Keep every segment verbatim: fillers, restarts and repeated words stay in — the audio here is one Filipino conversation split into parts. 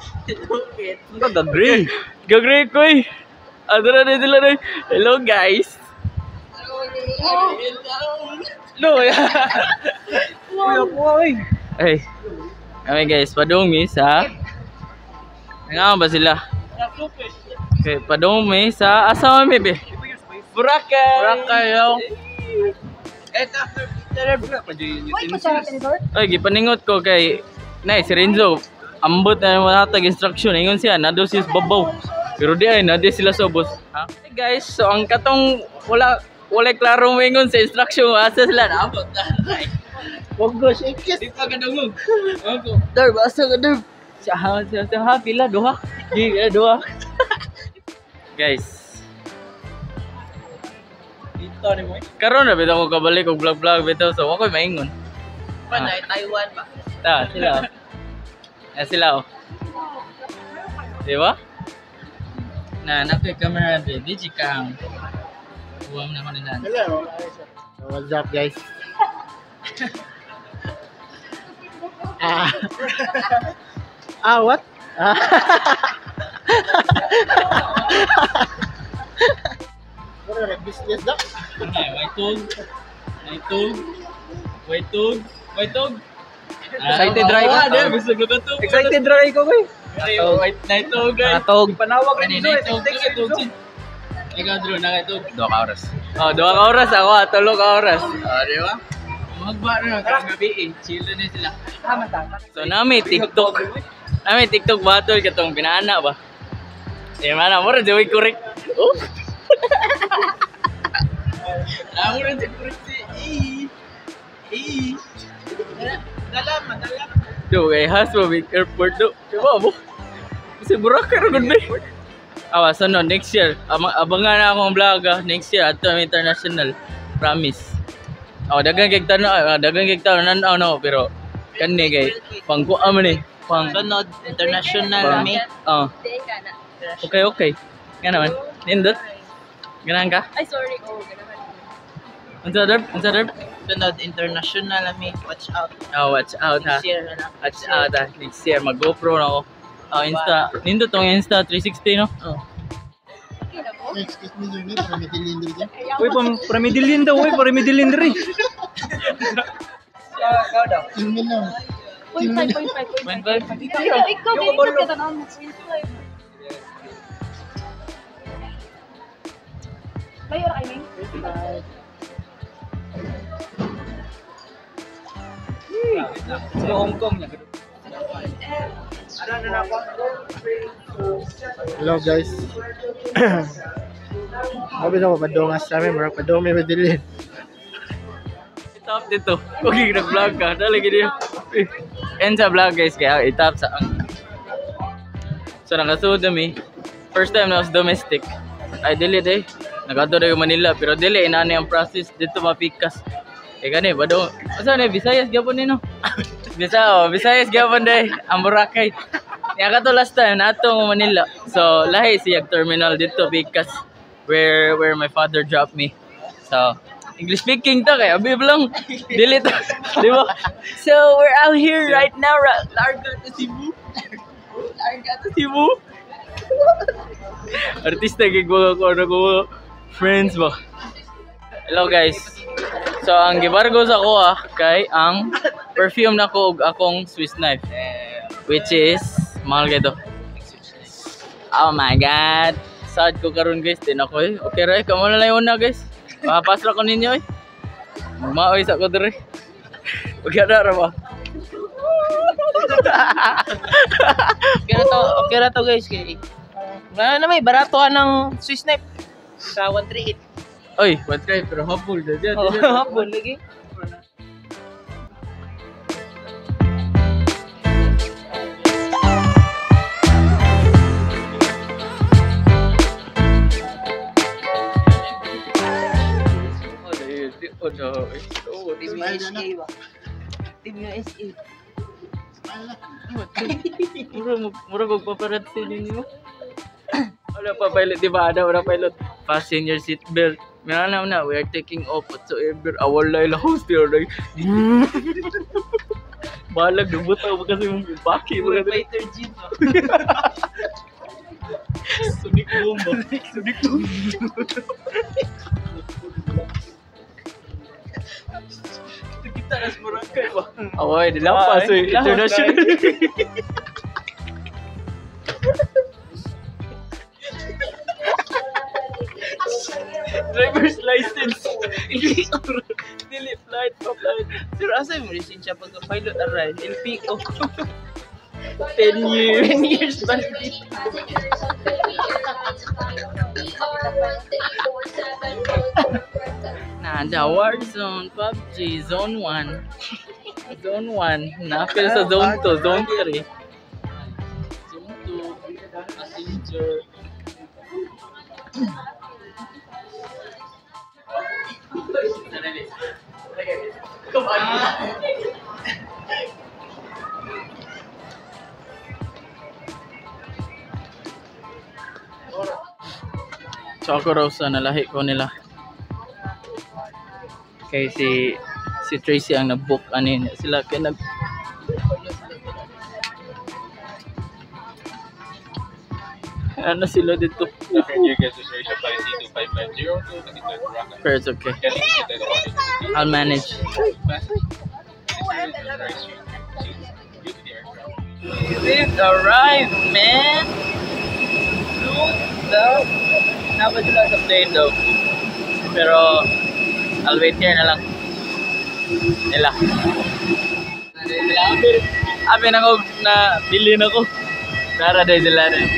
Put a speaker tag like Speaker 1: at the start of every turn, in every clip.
Speaker 1: Ang gag-grill.
Speaker 2: Gag-grill ko eh. Adara na sila na. Hello guys. No, ya.
Speaker 1: Kuya po ay.
Speaker 2: Ay. Kami guys, padumi sa... Nga ba sila? Okay, padumi sa... Asa kami be? Boracay.
Speaker 1: Boracay yo.
Speaker 3: Wait, masarap ni Lord?
Speaker 2: Ay, gipaningot ko kay... Nay, si Renzo. Ambot na matag instruction. Ingon siya, nado siya babaw. Pero di ay, nado sila sobos. Ha? Hey guys, so ang katong... Wala... Wala klaro mo ingon sa instruction. Asa sila na ambot.
Speaker 1: Wag go shake it.
Speaker 2: Di pa kadungog. Ako. Darb, asa ka darb? Siya, siya, siya, ha, pila, duha. Di, eh, duha. Guys.
Speaker 1: Dito ni mo.
Speaker 2: Karon na bitaw ko kabalik og vlog-vlog bitaw so ako'y maingon.
Speaker 1: Pa na Taiwan ba?
Speaker 2: Ta, sila. Oh. Eh sila oh. Di ba? Na nakoy camera be, di jikang. Buwam na ko nila.
Speaker 1: Hello. So, what's up guys? ah. ah, what? Ah. What are the business da?
Speaker 2: Ay, may tug. May tug. May tug. May tug.
Speaker 1: Excited dry ka?
Speaker 2: Ah, di gusto ko to.
Speaker 1: Excited dry ko boy.
Speaker 2: Wait, naitog guys.
Speaker 1: Natog.
Speaker 3: Panawag
Speaker 2: Ano naitog? Naitog. Ikaw Drew, naitog.
Speaker 1: Dua ka oras.
Speaker 2: Oh, dua ka oras ako, ah, tulo ka oras. Oh, di ba? Magba na kang gabi eh. Chill na sila.
Speaker 3: Tama, tama.
Speaker 2: So nami TikTok. Nami TikTok battle katong pinana ba? Eh mana mo ra joy correct. Oh. Amo ra joy correct si. Eh. Eh. Dalam, dalam. Do kay hasbo big airport do. Diba mo? Kasi Boracay ra gud be. Awa sunod next year. Abang abangan na akong vlog ah. Next year ato international. Promise. Oh, dagang kay tanaw, dagang kay tanaw nan ano pero kani kay pangkuha man eh. Pang
Speaker 1: Sunod international mi.
Speaker 2: Oh. Okay, okay. Nga naman. Nindot. Ganahan ka?
Speaker 3: Ay, sorry. Oh, ganahan.
Speaker 2: Unsa derb? Unsa derb?
Speaker 1: Sunod international mi. Watch out.
Speaker 2: Oh, watch out ha.
Speaker 1: Next year na.
Speaker 2: Watch out ha. Next year mag GoPro na ako. Oh, Insta. Nindot tong Insta three sixty no?
Speaker 1: Oh. Excuse me, Junior. Pramidilin din dyan.
Speaker 3: Uy,
Speaker 1: pramidilin daw. Uy, pramidilin rin.
Speaker 3: Ikaw daw.
Speaker 1: Tingin lang.
Speaker 3: Point five, point five, point five.
Speaker 2: Point five?
Speaker 3: Ikaw, ikaw, ikaw ka tanong mo. Bayo ra kayo,
Speaker 2: Sa Hong Kong na.
Speaker 1: Hello guys. Sabi na ko padungas sa amin, marag padungas may madilin.
Speaker 2: Itap dito. Okay, nag-vlog ka. Dali gini. End sa vlog guys kaya itap sa ang. So nakasuod kami. First time na was domestic. Ay dili day. Nagato na yung Manila pero dili inani ang process dito mapikas. Eh gani bado. Asa na Visayas gyapon nino. Bisa oh, Visayas gyapon day ang Boracay. Ya kato last time nato Manila. So lahi siya terminal dito pikas where where my father dropped me. So English speaking to kay abi lang. Dili to. Di ba? So we're out here right now. Larga to Cebu. Larga to Cebu. Artista gig ko ko ko friends ba. Hello guys. So ang gibargo sa ko ah kay ang perfume nako ug akong Swiss knife which is mahal kay to. Oh my god. Sad ko karon guys din ako eh. Okay ra kamo na lang una guys. Papas ra ko ninyo eh. Maoy sa ko dire. Okay ra ra ba?
Speaker 1: Okay na to, okay na to guys. Kay na na may barato ng Swiss knife sa one thirty-eight.
Speaker 2: Oy, one try pero hapol na dyan.
Speaker 1: Oh, hapon lagi.
Speaker 2: Oh no. Oh,
Speaker 1: Team U S A ba? Team U S A.
Speaker 2: Mura mo, mura kog paparazzi ninyo. Wala pa pilot, di ba? Ada wala pilot. Fasten your seat belt. Meron na na, we are taking off whatsoever. Our Laila host here. Balag, nabutaw mo kasi mong baki.
Speaker 1: Puro fighter jeep.
Speaker 2: Sunik boom ba? Sunik boom.
Speaker 1: Kita na sa Boracay ba?
Speaker 2: Away, nilapas eh. International. Driver's license. Dili flight pa flight.
Speaker 1: Pero asa mo lisensya pagka-pilot aray? L P O.
Speaker 2: ten years.
Speaker 1: ten years ba?
Speaker 2: Nada Warzone, P U B G, Zone one. Zone one. Napil sa Zone two, Zone three. Zone two, Passenger. So ako raw sa nalahi ko nila. Kay si si Tracy ang nag-book anin sila kay nag ano sila dito. Pero it's okay. I'll manage. We've arrived, man. Look down. Napadula sa plane daw. Pero I'll wait here na lang. Nila. Nila abi. Abi na ko na bilhin ako. Tara day sila rin.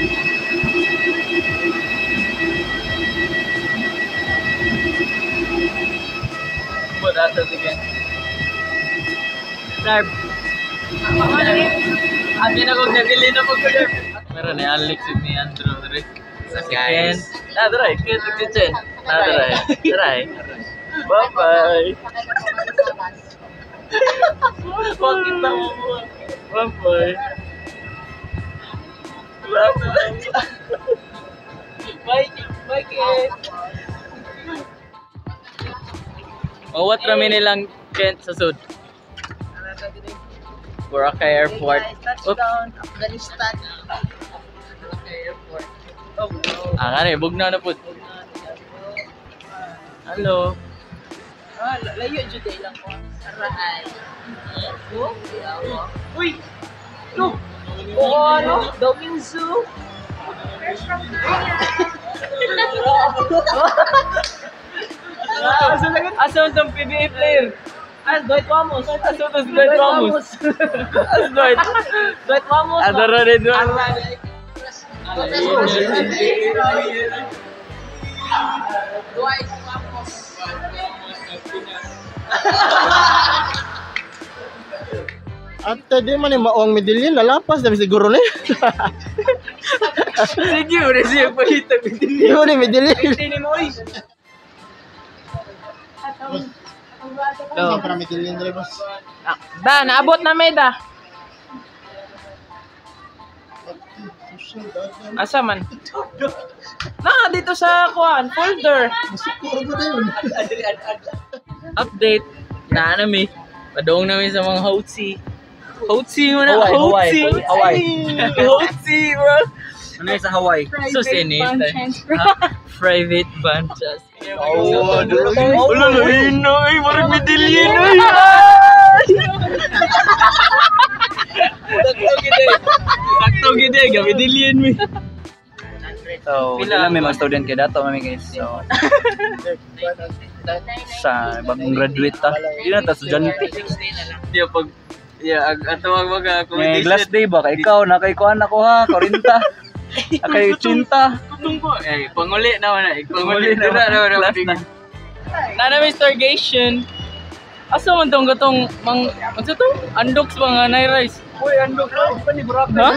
Speaker 2: But that's it again. Sir. Abi na ko na bilhin ako ko. Meron ni Alex ni Andrew rin. Guys. Ah, try. Kaya tigtitsin. Ah, try. Try. Bye-bye. Bakit na mo mo? Bye-bye. Bye-bye. Bye, bye, Kent. O, what rami nilang Kent sa sud? Boracay Airport.
Speaker 1: Touchdown, Afghanistan. Boracay Airport. Oh, no.
Speaker 2: Ah, kani, bugna na po. Hello.
Speaker 1: Ah, layo jud day lang ko. Araay. Oh, yawa. Uy. No. Oo, ano? Dawin Zoo.
Speaker 2: Asa tong P B A player?
Speaker 1: Ah, Dwight Ramos.
Speaker 2: Asa tong Dwight Ramos? Asa Dwight?
Speaker 1: Dwight Ramos.
Speaker 2: Ada rade doon.
Speaker 1: Dwight Ramos.
Speaker 4: At di man yung maong medallion, lalapas na siguro ni.
Speaker 2: Sige, uri siya pahitag.
Speaker 4: Yun ni medallion.
Speaker 1: Hindi mo oy.
Speaker 4: Saan para medallion dali boss?
Speaker 1: Da, naabot na may da. Asa man? Na, dito sa kuan, folder.
Speaker 4: Siguro ba yun?
Speaker 2: Update na nami. Padong namin sa mga hotsi. Hotsi mo na.
Speaker 4: Hawaii,
Speaker 2: Hotsi.
Speaker 4: Hawaii.
Speaker 2: Hotsi, bro.
Speaker 4: Ano yung sa Hawaii?
Speaker 2: So, sinit. Private band chance.
Speaker 4: Oh, dulo.
Speaker 2: Wala na, yun na. Ay, marang medallion. Ay, sakto gede. Sakto gede. Gamedallion mi.
Speaker 4: So,
Speaker 2: Pila
Speaker 4: may mga student kaya dato mami guys. So, sa bagong graduate ta. Di na ta estudyante.
Speaker 2: Di pag ya ag atawag mga
Speaker 4: May last day ba kay ikaw na kay kuan ako ha, forty. Kay eighty.
Speaker 2: Tutong ko. Eh, panguli naman na. Panguli na naman na.
Speaker 4: Last na.
Speaker 2: Nana may stargation. Asa man tong gatong mang ano to? Andoks mga nay rice.
Speaker 4: Uy, andok ko. Pani burak
Speaker 2: Ha?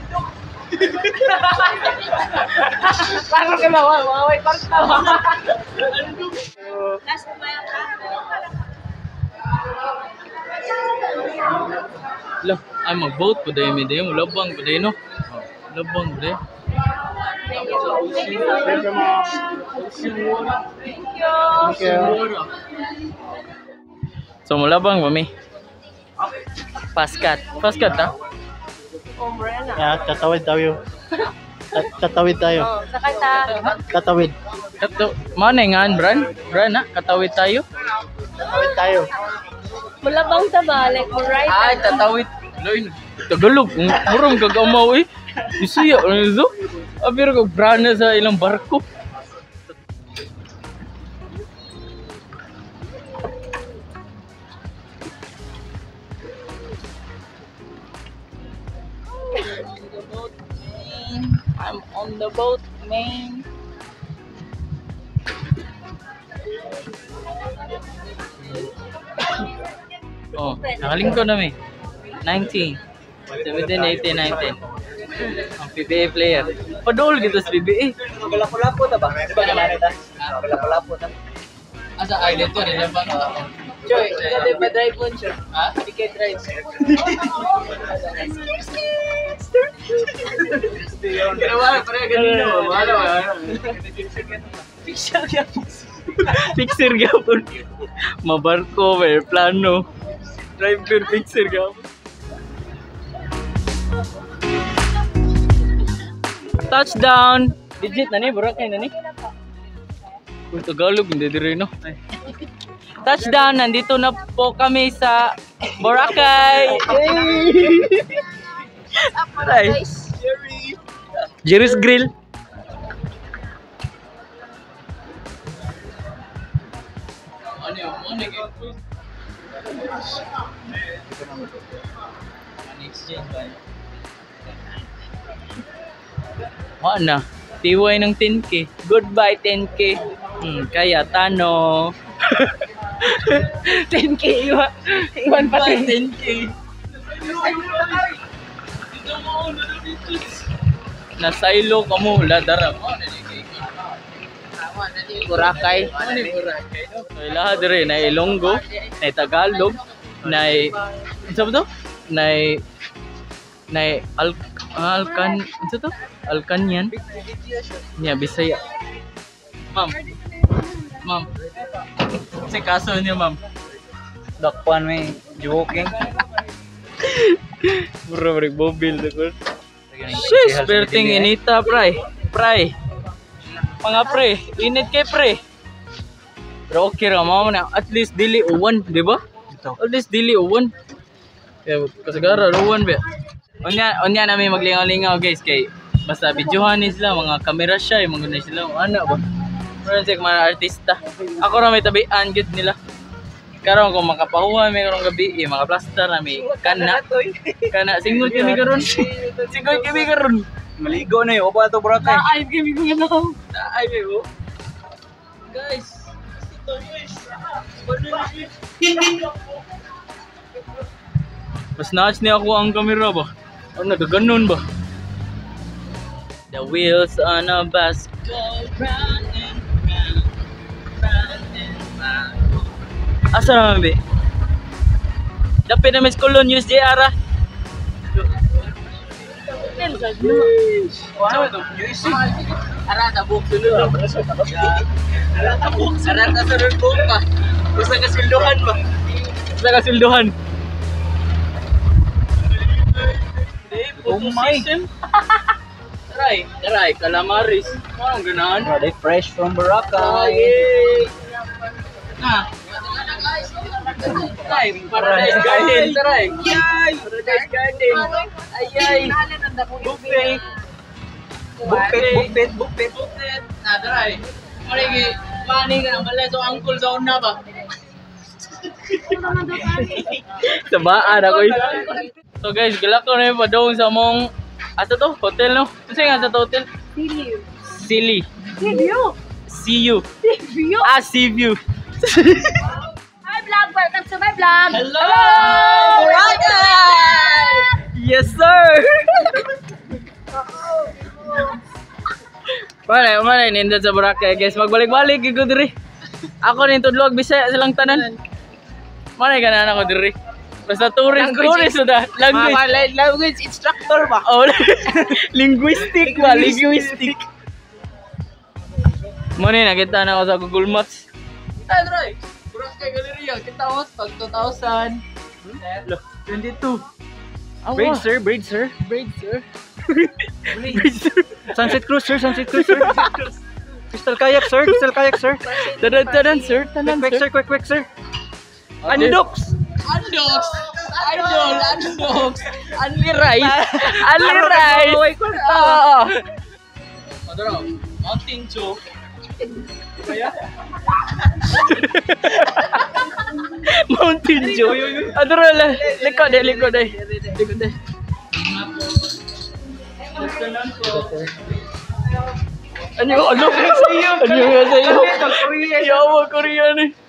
Speaker 1: Parang kay mawa, maway parang tawa.
Speaker 2: Lah, ay mag-vote po dahil may dahil. Labang po dahil, no? Labang po dahil. So, mulabang ba, mi? Paskat. Paskat ha?
Speaker 3: Umbrella.
Speaker 5: Yeah, tatawid tayo. Tat- Tatawid tayo.
Speaker 3: Oh, sakay ta.
Speaker 5: Tatawid.
Speaker 2: Kato, mana nga, Bran? Bran ha? Katawid tayo?
Speaker 5: Tatawid tayo.
Speaker 3: Malabang ta ba? Like, mo right?
Speaker 2: Ay, tatawid. Loy, Tagalog. Murong gagamaw eh. Isuya, ano ito? Apir ko, brana sa ilang barko. I'm on the boat, man. Oh, nakalingko na may. nineteen, seventeen, eighteen, nineteen. Ang P B A player. Padol gitu sa P B A.
Speaker 4: Wala-wala ta ba? Di ba naman ita? Wala-wala ta.
Speaker 2: Asa ay dito rin ba?
Speaker 1: Joy, hindi pa drive mo siya.
Speaker 2: Ha?
Speaker 1: Hindi ka drive.
Speaker 2: Ginawa pare ganino, wala wala.
Speaker 1: Picture gyapon.
Speaker 2: Fixer gapon. Mabarko, may plano. Drive tour fixer gapon. Touchdown! Legit na ni, Boracay na ni. Kung Tagalog, hindi dire no. Touchdown! Nandito na po kami sa Boracay! Aray! Jerry's Grill! Ano yung ano yung exchange ba? Mana? T Y ng ten K. Goodbye ten K. Hmm, kaya tano. ten K iwan. Iwan pa ten K. Nasaylo ka mo, ladara mo. Boracay. Ano Boracay? So, lahat rin. Na Ilonggo, na Tagalog, na ano ba to? Na na Al Alcan, ano to? Alcanyan. Yeah, Bisaya. Ma'am. Ma'am. Kasi kaso niyo, ma'am.
Speaker 4: Dakpan may joking.
Speaker 2: Bro, bro, bobil dako. Sheesh, perting inita, pray. Pray. Mga pre, init kay pre. Pero okay ra mo na at least dili uwan, di ba? At least dili uwan. Kaya kasagara uwan ba. Onya, onya namin maglingaw-lingaw guys kay basta videohan ni sila, mga camera shy, mga na sila, ano ba? Pero sa mga artista. Ako ra may tabian gid nila. Karon ko makapahuwa may karong gabi, eh, mga plaster na may kana. Kana singol kami karon. Singol kami karon.
Speaker 4: Maligo na yung upa to Boracay.
Speaker 3: Ay, kami ko na ako.
Speaker 2: Ay, bebo. Guys, ito guys. Mas naach niya ako ang camera ba? Ano nagaganon ba? The wheels on a bus go round and round, round and round. Asa naman be? Dapat na may skolon news J R ah.
Speaker 1: Wow, ito. Arata book sunod. Arata book. Arata sunod book pa. Basta kasilduhan ba?
Speaker 2: Basta kasilduhan.
Speaker 4: Oh my.
Speaker 2: Taray, taray, calamaris. Parang ganahan.
Speaker 4: Oh, they fresh from Boracay.
Speaker 2: Yay! Na. Taray, Paradise Garden, taray. Yay! Paradise Garden. Ayay. Buffet.
Speaker 4: Bukpit, bukpit, bukpit.
Speaker 2: Buffet. Na, taray. Marigi, mani ka na pala so uncle sa una ba? Sa baan ako eh. So guys, galak ko na yung padong sa mong asa to? Hotel no? Kasi nga sa to hotel?
Speaker 3: Silly.
Speaker 2: Silly.
Speaker 3: Silly.
Speaker 2: See you.
Speaker 3: Silly.
Speaker 2: Ah, see you.
Speaker 3: Hi vlog, welcome to my vlog.
Speaker 2: Hello! Boracay! Yes sir! Pare, umana nindot sa Boracay guys. Magbalik-balik ko diri. Ako rin tudlog Bisaya silang tanan. Mana ka na ako diri. Basta tourist, tourist na language.
Speaker 1: Mga language instructor ba?
Speaker 2: Oh, linguistic ba? Linguistic. Muna nakita na ako sa Google Maps. Ay, Troy! Boracay Galleria, kita mo pag two thousand. twenty-two.
Speaker 4: Braid sir, braid sir.
Speaker 2: Braid, sir.
Speaker 4: Braid sir. Sunset cruise sir, sunset cruise sir. Crystal kayak sir, crystal kayak sir.
Speaker 2: Tanan, tanan, sir. Tanan,
Speaker 4: Quick
Speaker 2: sir.
Speaker 4: sir, quick quick sir.
Speaker 2: Okay.
Speaker 4: Andox.
Speaker 2: Andox! Idol! Andox! Only rice! Only rice! Oo! Ano raw? Mountain Dew. Kaya? Mountain Dew. Ano raw? Likod eh, likod eh. Likod eh. Ano yung ano? Ano yung sa'yo? Yawa, Korean eh.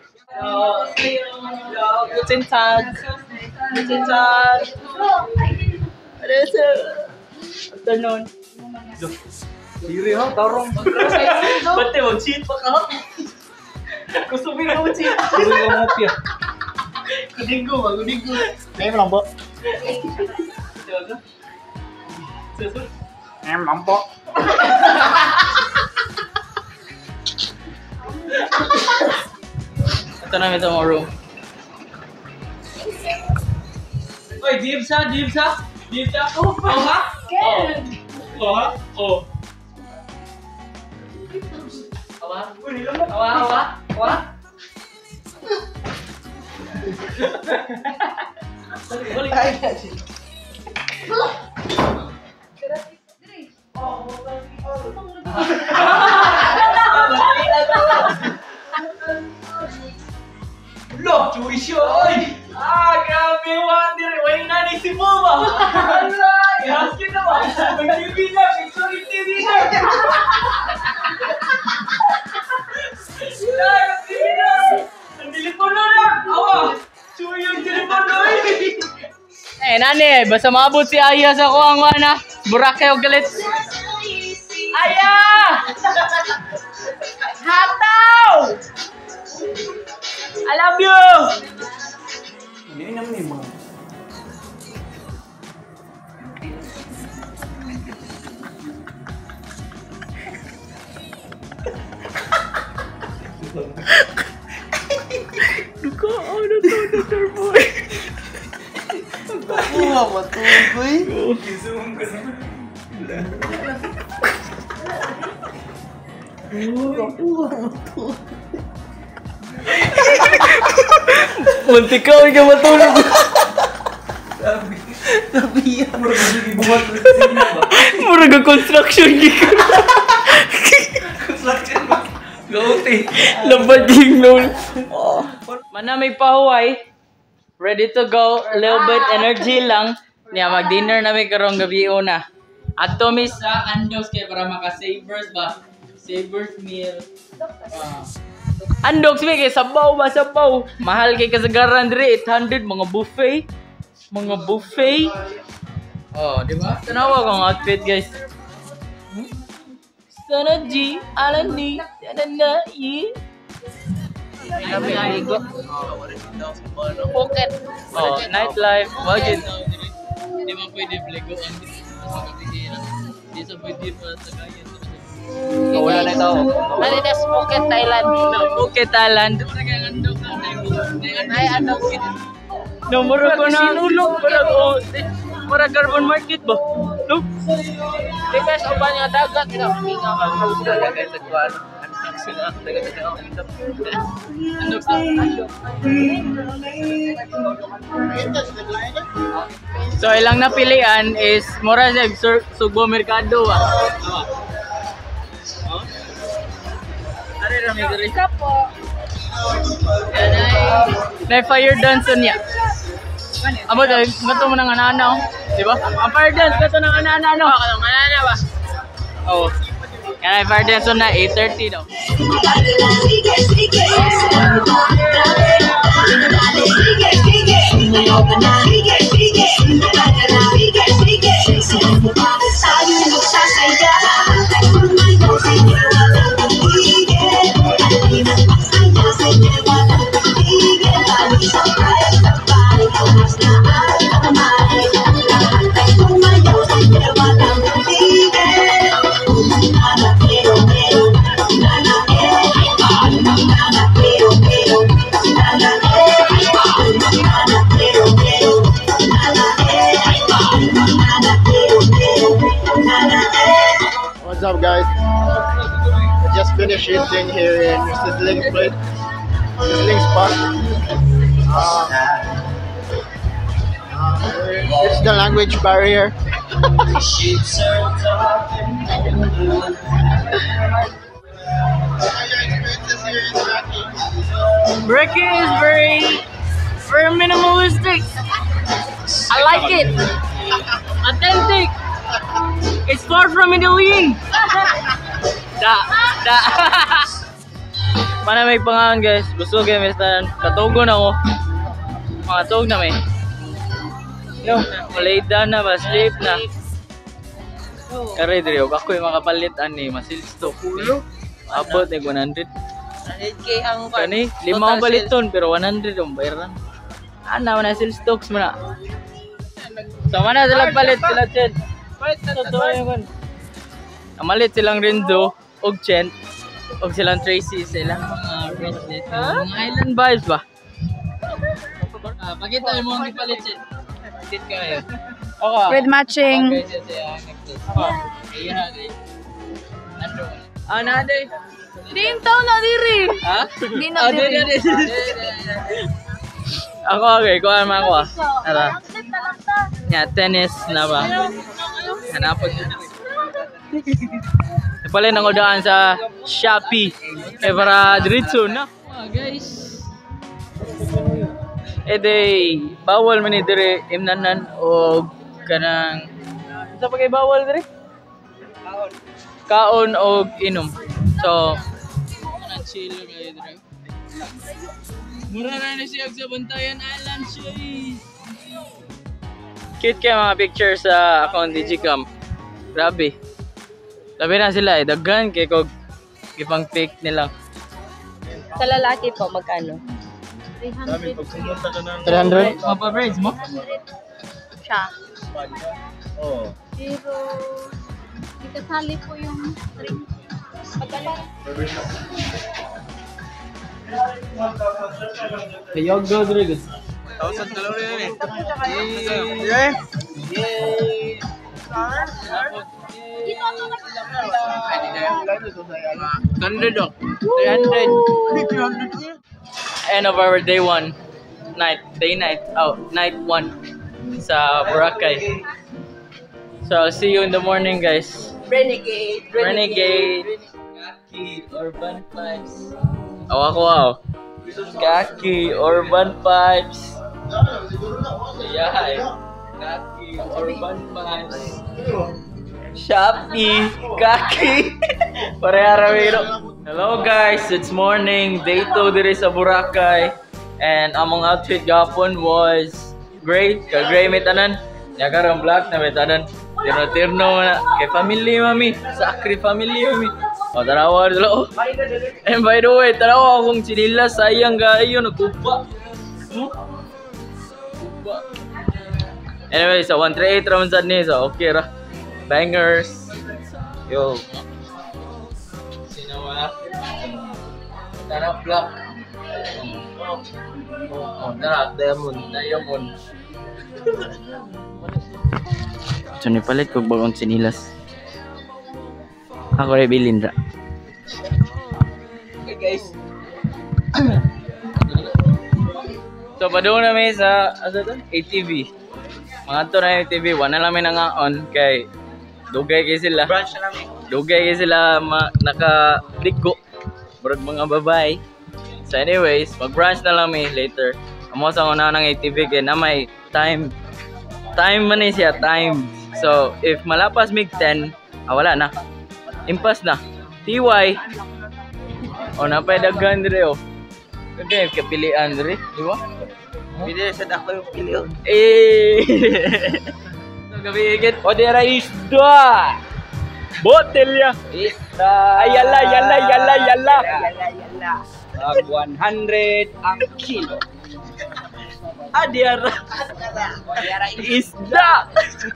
Speaker 1: Guten Tag. Guten Tag. Ano sa... Afternoon.
Speaker 4: Diri ha, tarong.
Speaker 1: Ba't tayo mag-cheat pa ka? Gusto mo yung mag-cheat?
Speaker 4: Diri ka mo pia.
Speaker 1: Kudinggo ba? Kudinggo.
Speaker 5: Ngayon mo lang po.
Speaker 4: Em mampo.
Speaker 2: Ito na ito mga room.
Speaker 1: Oy, dibs ha? Dibs ha? Dibs ha? Oh, oh ha?
Speaker 3: Ken!
Speaker 1: Oh ha? Oh. Awa? Awa, awa? Awa? Balik, balik. Loh, tuition! Ah, grabe Wander! Wala nga ni si Boba! Ala! Ihaskin na ba? Mag-T V na! Picture T V na! Wala! T V na! Ang telepono na! Awa! Suwi yung telepono eh!
Speaker 2: Eh, nani, basta maabot si Aya sa kuwang mana. Boracay o galit.
Speaker 1: Aya! Hataw! I love you!
Speaker 4: Hindi naman yung mga.
Speaker 2: Duka, ano to, Doctor Boy?
Speaker 5: Kuha, matugoy.
Speaker 4: Zoom ka na.
Speaker 2: Muntik ka, huwag ka matulog.
Speaker 5: Sabi yan.
Speaker 2: Murag ang construction gig.
Speaker 4: Construction ba? Gauti.
Speaker 2: Labad yung lol. Mana may pahuway. Ready to go. A little bit energy lang. Niya, mag-dinner na may karong gabi una. At to miss sa Andox kaya para maka-savers ba? Savers meal. Uh, Andox may kay sabaw ba sabaw. Mahal kay kasagaran dire eight hundred mga buffet. Mga buffet. Oh, di ba? Tanawa kong outfit guys. Sana G, Alan D, sana na yi. Pocket. Oh, nightlife. Wagin. Hindi mo pwede bligo ang hindi sa pwede pa sa kaya.
Speaker 4: Oh, wala na ito.
Speaker 3: Marites Phuket, Thailand.
Speaker 2: Phuket, Thailand.
Speaker 3: Ay, ano?
Speaker 2: No, mura ko na. Mura ko. Mura carbon market ba? No?
Speaker 3: Because of nga dagat. Ito, mingaw ka.
Speaker 4: Dagat sa kuwan. Sila, dagat sa kuwan.
Speaker 2: Andox na. So, ilang napilian is mura sa Sugbo Mercado ba? Ari rami diri.
Speaker 3: Isa po.
Speaker 2: Na fire dance niya. Amo dai, gato mo nang anana, di ba? Ang fire dance gato nang anana no. Ako nang anana ba? Oh. Kaya fire dance na eight thirty daw.
Speaker 6: Pero, pero,
Speaker 5: up, guys? I just finished eating here in Sizzling Place, Sizzling Spot. Uh, it's the language barrier.
Speaker 2: Bricky is very, very minimalistic. I like it. Authentic. It's far from Medellin. Da, da. Mana may pangalan guys. Gusto kayo mistahan. Katugon ako. Mga tug na may. No, malayda na ba? Sleep na. Kare diri og ako yung makapalit ani masilsto. Abot ni one hundred.
Speaker 1: one hundred K ang
Speaker 2: Kani, lima ang baliton pero one hundred ang bayaran. Ana man sales stocks mo na. So mana sila palit sila Chen.
Speaker 1: Palit na
Speaker 2: Totoo yun. Amalit silang Renzo og Chen og silang Tracy silang mga bracelet. Mga island vibes ba? Ah, pakita mo ang ipalit Chen. Sit ka ngayon. Okay.
Speaker 3: With matching.
Speaker 2: Okay, siya siya ang necklace. Oh, ayan eh. Ano? Ah, naday.
Speaker 3: Dinto na diri.
Speaker 2: Ha?
Speaker 3: Di na
Speaker 2: Ah,
Speaker 3: diri.
Speaker 2: di, di, di. Ako, okay. Kuha naman ako ah. Tara. Yeah, tennis na ba? Hanapon nyo. Napalin ang udaan sa Shopee. Eh, para diritso na. Ah, guys. Eh, day, bawal man ni dire imnanan o kanang... Sa pagay bawal dire? Kaon o inom. So, kanang chill kayo dire. Mura na na siya sa Bantayan Island siya. Cute kayo mga pictures sa account Digicam. Grabe. Labi na sila eh. Daghan kay kog ipang pic nila.
Speaker 3: Sa lalaki po, magkano?
Speaker 5: three hundred?
Speaker 2: Mapa-braids mo?
Speaker 3: Siya.
Speaker 5: Oh.
Speaker 3: Pero, di kasali po yung string. Pagkala.
Speaker 2: Kayog do dire.
Speaker 5: Thousand calorie yan eh.
Speaker 2: Yay!
Speaker 5: Yay!
Speaker 2: Hundred oh. Three hundred. End of our day one. Night. Day night. Oh, night one. Sa Boracay. So I'll see you in the morning guys.
Speaker 1: Renegade.
Speaker 2: Renegade. Kaki. Urban Pipes. Oh, ako oh. Kaki. Urban Pipes. Yeah. Kaki. Urban Pipes. Shopee. Kaki. Pare-arawiro. Hello guys, it's morning. Day two diri sa Boracay. And among outfit gapon was gray. Ka-gray may tanan. Nakarang black na may tanan. Tirno-tirno na. Kay family mami. Sakri family mami. O, tarawa dito. Oh. And by the way, tarawa akong chinilas. Sayang kayo. Nagkupa. Hmm? Kupa. Anyway, so one thirty-eight rounds at ni. So, okay ra. Bangers. Yo. Sinawa. Tara, black. Oh, tara, diamond. Diamond. So, nipalit ko bagong sinilas. Ako rin bilin ra. Okay, guys. So, padung na may sa, ano to? A T V. Mga to na A T V. Wala lang may nangaon kay dugay kay sila.
Speaker 1: Branch na namin.
Speaker 2: Dugay kay sila ma, naka-ligo. Murag mga babae. So anyways, mag-branch na lang may later. Amo sa una ng A T V kay na may time. Time man eh siya, time. So, if malapas mig ten, ah, wala na. Impas na. T Y. O, napay daghan dire o. Kaya kapilian dire, di ba?
Speaker 1: Pili sa dako yung pili.
Speaker 2: Eh. So, gabi igit. O, dira isda. Botelya.
Speaker 1: Isda.
Speaker 2: Ayala, yala, yala, yala.
Speaker 1: Yala, yala. Mag one hundred ang kilo.
Speaker 2: Adiara.
Speaker 1: Yara
Speaker 2: Isda.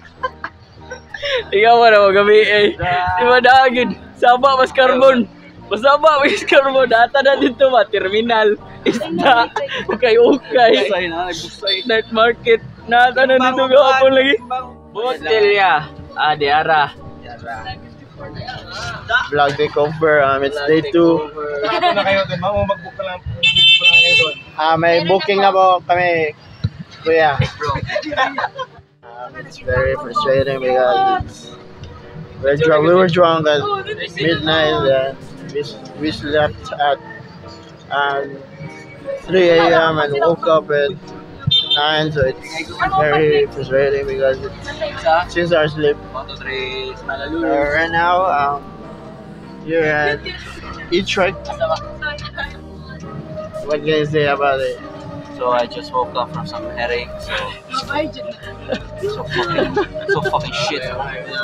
Speaker 2: Ikaw mo na magabi eh. Di ba dagin? Saba mas carbon. Masaba mas carbon. Data na dito ba? Terminal. Isda. Ukay-ukay. Night market. Nata na dito gapon lagi. Botelya. Adiara.
Speaker 5: vlog takeover. Um, it's day two.
Speaker 4: Ito na kayo doon. Mamo mag-book na lang. Book na lang kayo doon.
Speaker 5: Ah, may booking na po kami, kuya. Um, it's very frustrating because it's, we're drunk. We were drunk at midnight. Uh, we we slept at um, three a m and woke up at nine. So it's very frustrating because it's since our sleep. Uh, right now, um, you're at Utrecht. What can you say about it?
Speaker 2: So I just woke up from some headache, so so fucking so fucking shit. So,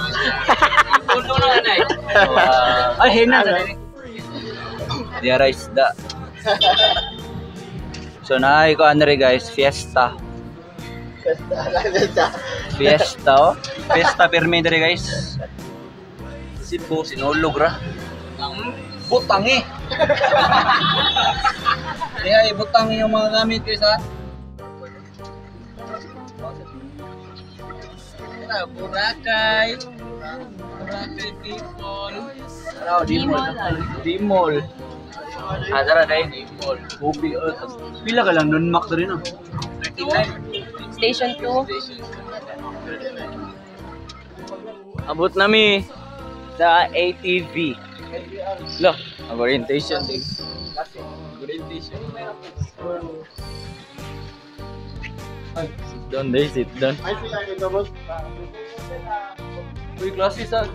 Speaker 2: uh,
Speaker 4: Ay, hina na.
Speaker 2: Diara isda. So naay ko ano rin guys, fiesta. Fiesta oh. Fiesta permi dere guys. Sipo sinulog ra. Butang eh. Kaya ibutang yung mga gamit ko sa Boracay. Boracay people. Ano, Dimol. Dimol. Ah, tara tayo, Dimol. Ubi, oh.
Speaker 4: Pila ka lang nun, Mac na rin ah.
Speaker 3: Station two.
Speaker 2: Abot nami sa A T V. Lo, orientation din. Orientation. Sit down there, sit down.
Speaker 5: I feel like ito, boss.
Speaker 2: Uy, klase sa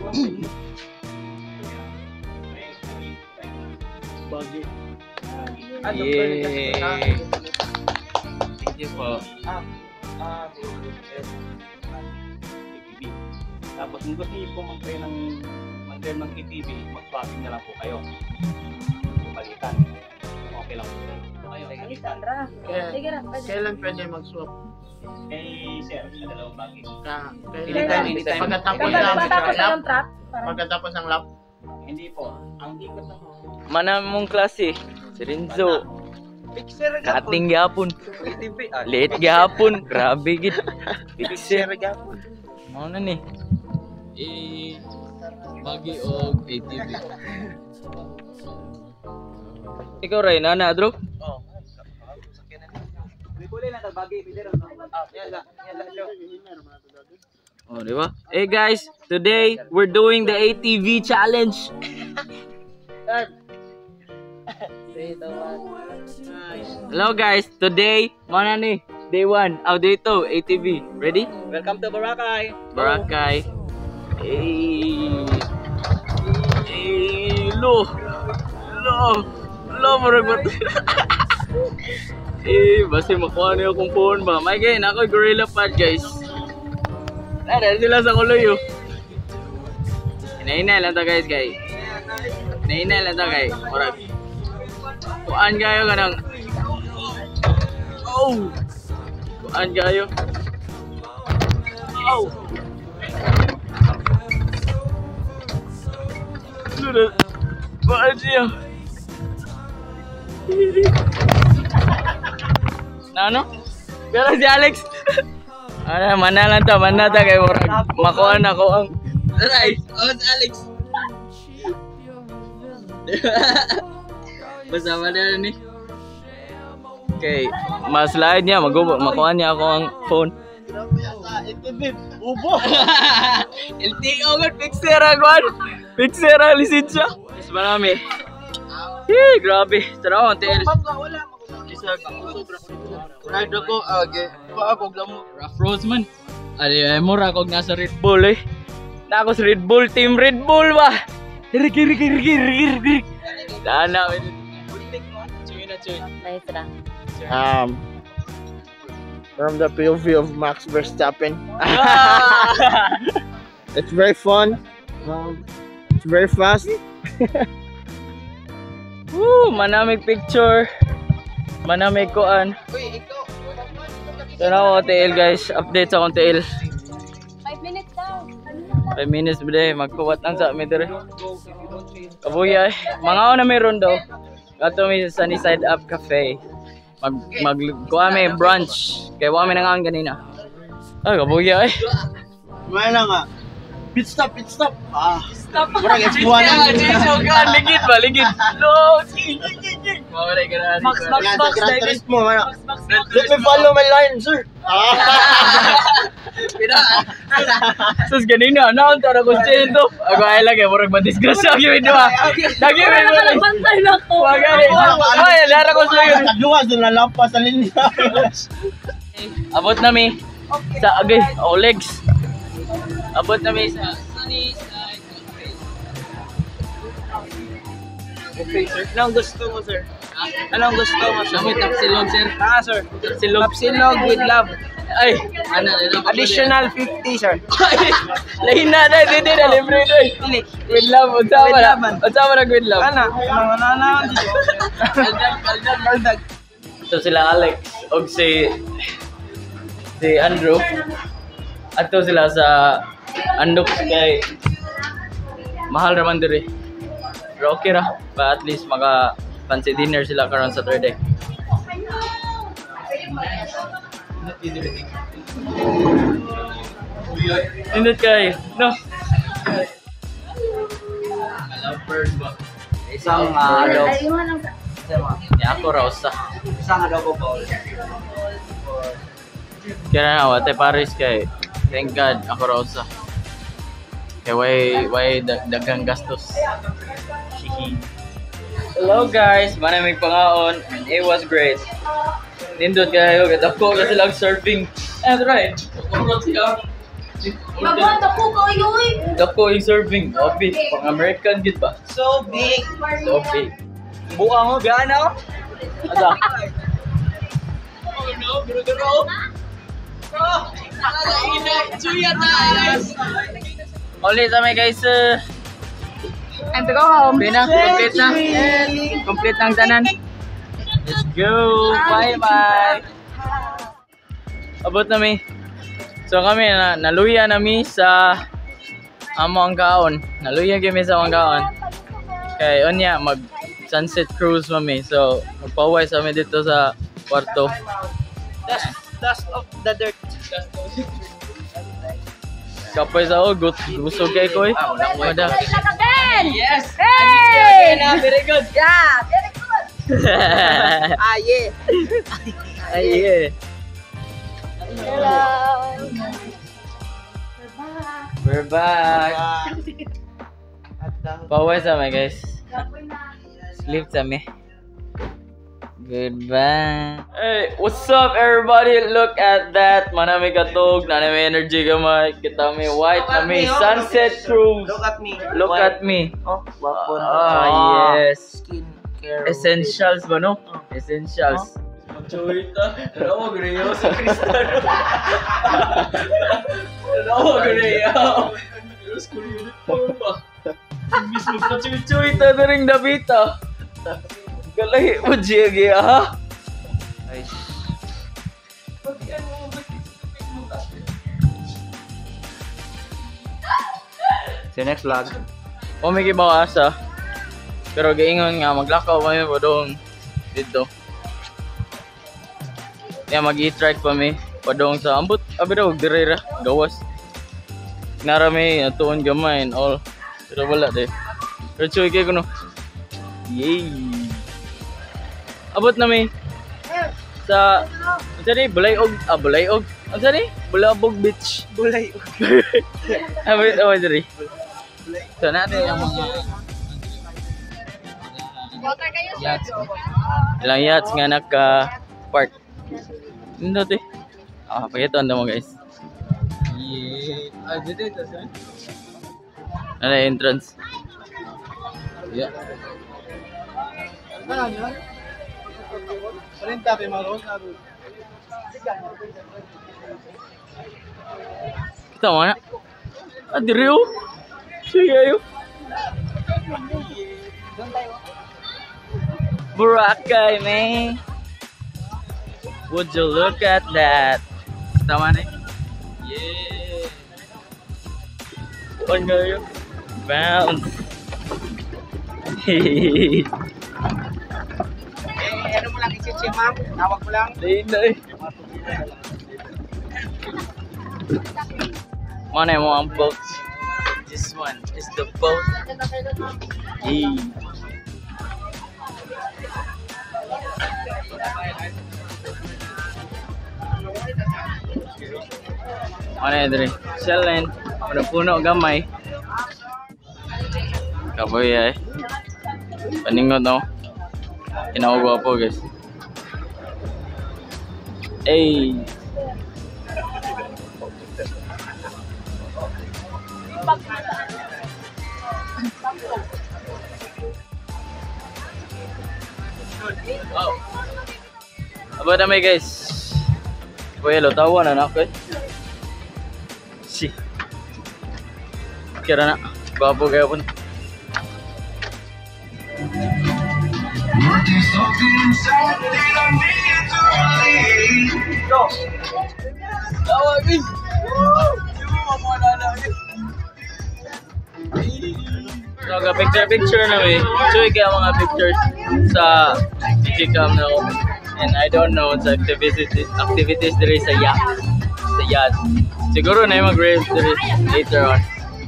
Speaker 5: Bagi.
Speaker 2: Yay! Thank you po.
Speaker 4: Ah, ah, tapos kung gusto niyo po mag-try ng mag-try ng A T V, mag-swapping na lang po kayo. Palitan. Okay lang po. Kayo.
Speaker 3: Sandra. Sige na.
Speaker 5: Kailan pwede mag-swap?
Speaker 4: Kay sir, sa dalawang bagay.
Speaker 5: Ka,
Speaker 2: Anytime, anytime.
Speaker 5: Pagkatapos
Speaker 3: Kapag
Speaker 5: ng
Speaker 3: matapos na
Speaker 5: lap,
Speaker 3: yung trap.
Speaker 5: pagkatapos ng lap,
Speaker 4: Hindi po. Ang ikot lang.
Speaker 2: Mana mong klase? Si Renzo.
Speaker 4: Fixer
Speaker 2: Kating gapon.
Speaker 4: A T V.
Speaker 2: Late gapon. Grabe gid. Fixer
Speaker 4: gapon.
Speaker 2: Ano na ni? Eh, bagi o A T V. Ikaw rin, nana, bro?
Speaker 4: Oo. May kulay lang bagay, pwede rin. Ah, yan lang. Yan lang siya.
Speaker 2: Oh, di ba? Hey guys, today we're doing the A T V challenge. Hello guys, today, mana ni? Day one, oh day two, A T V. Ready?
Speaker 4: Welcome to Boracay.
Speaker 2: Boracay. Hey. Hey, lo. Lo. Lo, marag ba? Eh, basta makuha niyo akong phone ba? May gain, ako Gorilla Pod guys. Nada sila sa kuloy oh. Hinahinay lang ta guys guys. Hinahinay lang ta guys. Marag. Kuan kayo ka ng... Oh! Kuan kayo. Oh! Sudah. Kuan siya. Ano? Pero si Alex. Ano, mana lang to, mana ta kay murag makuha na ko ang right. Oh, si Alex. Basta na ni. Okay, ma-slide niya, magubo, makuha niya ako ang phone.
Speaker 5: ubo!
Speaker 2: L T O gan fixer agwan. Fixer ang lisensya. Is marami. Eh, grabe. Tara, T L.
Speaker 5: Ride ako, okay. Paabog lang mo.
Speaker 2: Rough roads man. Ali, ay mo ra kog nasa Red Bull eh. Na ako sa Red Bull, Team Red Bull ba? Rig rig rig rig rig rig. Dana min.
Speaker 3: Nice lang.
Speaker 5: Um, from the P O V of Max Verstappen. It's very fun. Um, it's very fast.
Speaker 2: Woo, manamig picture. Manamig kuan. Tara ko T L guys, update sa akong T L.
Speaker 3: five minutes daw.
Speaker 2: five minutes bide, magkuwat lang sa amin dire. Kabuya, mga ako na meron daw. Kato mi sa Sunnyside Up Cafe. Mag mag kuha may brunch. Kaya wa mi nangaon kanina. Ay, kabuya eh.
Speaker 5: May lang nga. Pit stop, pit stop. Ah,
Speaker 1: Stop.
Speaker 5: murag F one.
Speaker 2: So ka, ligid ba? Ligid. No, mawala ka na.
Speaker 1: Max, Max,
Speaker 5: Yan,
Speaker 1: Max,
Speaker 5: sa Gran
Speaker 1: David.
Speaker 5: Turismo, ano?
Speaker 1: Max, Max,
Speaker 5: Let me follow my line, sir. Ah.
Speaker 2: Sus, ganina, ano ang tara ko siya ito? Ako ay lagi, murag madisgrasya ang gawin doon. Lagi, may
Speaker 3: Wala ka nagbantay na ako.
Speaker 2: Magani. Ay, lara ko siya yun.
Speaker 5: Luwas na lampas sa linya.
Speaker 2: Abot na mi sa agay, oh legs. Abot na mi sa sunny side.
Speaker 1: Okay, sir. Anong gusto mo, sir? Anong gusto mo, sir?
Speaker 2: Kami tapsilog, sir.
Speaker 1: Ah, sir.
Speaker 2: Tapsilog.
Speaker 1: Tapsilog with love.
Speaker 2: Ay, ano, ano.
Speaker 1: Additional fifty, sir.
Speaker 2: Lahin na, dahil, dito na, libre doy.
Speaker 1: Dili.
Speaker 2: With love, unsa
Speaker 1: With
Speaker 2: ba na?
Speaker 1: love, man.
Speaker 2: Unsa ba na with love?
Speaker 1: Ana, mga nanahan dito.
Speaker 2: Kaldag, kaldag.
Speaker 1: Kaldag.
Speaker 2: So sila Alex og si si Andrew. Ato sila sa Andok kay mahal raman diri. Pero okay ra, pa at least maka fancy dinner sila karon sa third day. Indot kay, no. Lovebird ba?
Speaker 1: Isang uh, adobo.
Speaker 2: Ya ako raw sa.
Speaker 1: Isang adobo bowl.
Speaker 2: Kaya na wate Paris kay thank God ako raw sa. Kaya way way dag daghang gastos. Hihi. Hello guys, manamig pangaon and it was great. Nindot kayo ket ako kasi lang surfing. And right. Kumrot siya.
Speaker 3: Maganda ko kayo eh.
Speaker 2: Dako yung surfing. Obi, pang American gid ba?
Speaker 1: So big.
Speaker 2: So big.
Speaker 1: Buang mo, gana.
Speaker 2: Asa?
Speaker 1: Oh no, guru-guru. Oh, Juya guys.
Speaker 2: Only sa may guys. Uh,
Speaker 3: I'm to go home.
Speaker 2: Pina, complete na. Complete ng tanan. Let's go. Bye bye. Abot na mi. So kami na naluya nami sa amo ang kaon. Naluya kami sa among kaon. Kay onya mag sunset cruise mami. So magpaway sa amin dito sa kwarto.
Speaker 1: Dust, dust of the dirt.
Speaker 2: Kapay sa ugot, gusto kay ko eh. Mada.
Speaker 1: Yes.
Speaker 3: Hey!
Speaker 1: Very good.
Speaker 3: Yeah, very good.
Speaker 1: Ah, yeah.
Speaker 2: Ay, yeah.
Speaker 3: Hello.
Speaker 2: We're back. Paway sa amin guys. Sleep sa amin. Goodbye. Hey, what's up everybody? Look at that. Manami katog, nanami energy gamay. Kita mi white nami sunset cruise.
Speaker 1: Look at me.
Speaker 2: Look at me.
Speaker 1: Oh, wapo na.
Speaker 2: Ah, yes.
Speaker 1: Skin care.
Speaker 2: Essentials ba no? Essentials. Chuita, ano griyo sa Kristano. Ano griyo? School uniform ba? Mismo sa chuita na ring Davita. Galay mo Jiggy ha? Ay.
Speaker 1: See you next vlog.
Speaker 2: O may kibaw asa. Pero giingon nga maglakaw kami pa doon dito. Kaya mag-i-trike pa mi pa doon sa ambot. Abi daw dire ra gawas. Narami atuon gamay and all. Pero wala de. Pero choy kay kuno. Yay. Abot na mi sa ano ni Bulayog, ah Bulayog. Ano ni? Bulabog Beach.
Speaker 1: Bulay.
Speaker 2: Abot oh diri. So natin yung mga
Speaker 3: Water kayo, sir.
Speaker 2: yachts. Ilang yachts nga naka park. Nindot eh. Ah, pakita mo guys. Yeah. Ah, dito ito sir. Ano yung entrance? Yeah. Kita mo na? Ah, diri oh. Sige yun. Boracay, man. Would you look at that? Tama na. Yeah. On ngayon. Bounce.
Speaker 1: Eh, ano mo lang i-check, ma'am? Tawag mo lang.
Speaker 2: Linday. Mana yung mga boats? This one is the boat. Hey. Ano yun dre? Shell line. Ano puno gamay. Kaboy eh. Paningot no. Kinawagwa po guys. Hey. Wow. Aba na may guys. Kuya lo tawa na nak eh. Si. Kira na. Gwapo kayo po. Tawagin. So, picture picture na eh. Enjoy kaya mga pictures sa Digicam na ako. And I don't know sa activities activities diri sa yacht. Sa yacht. Siguro na yung mag-rave diri later on.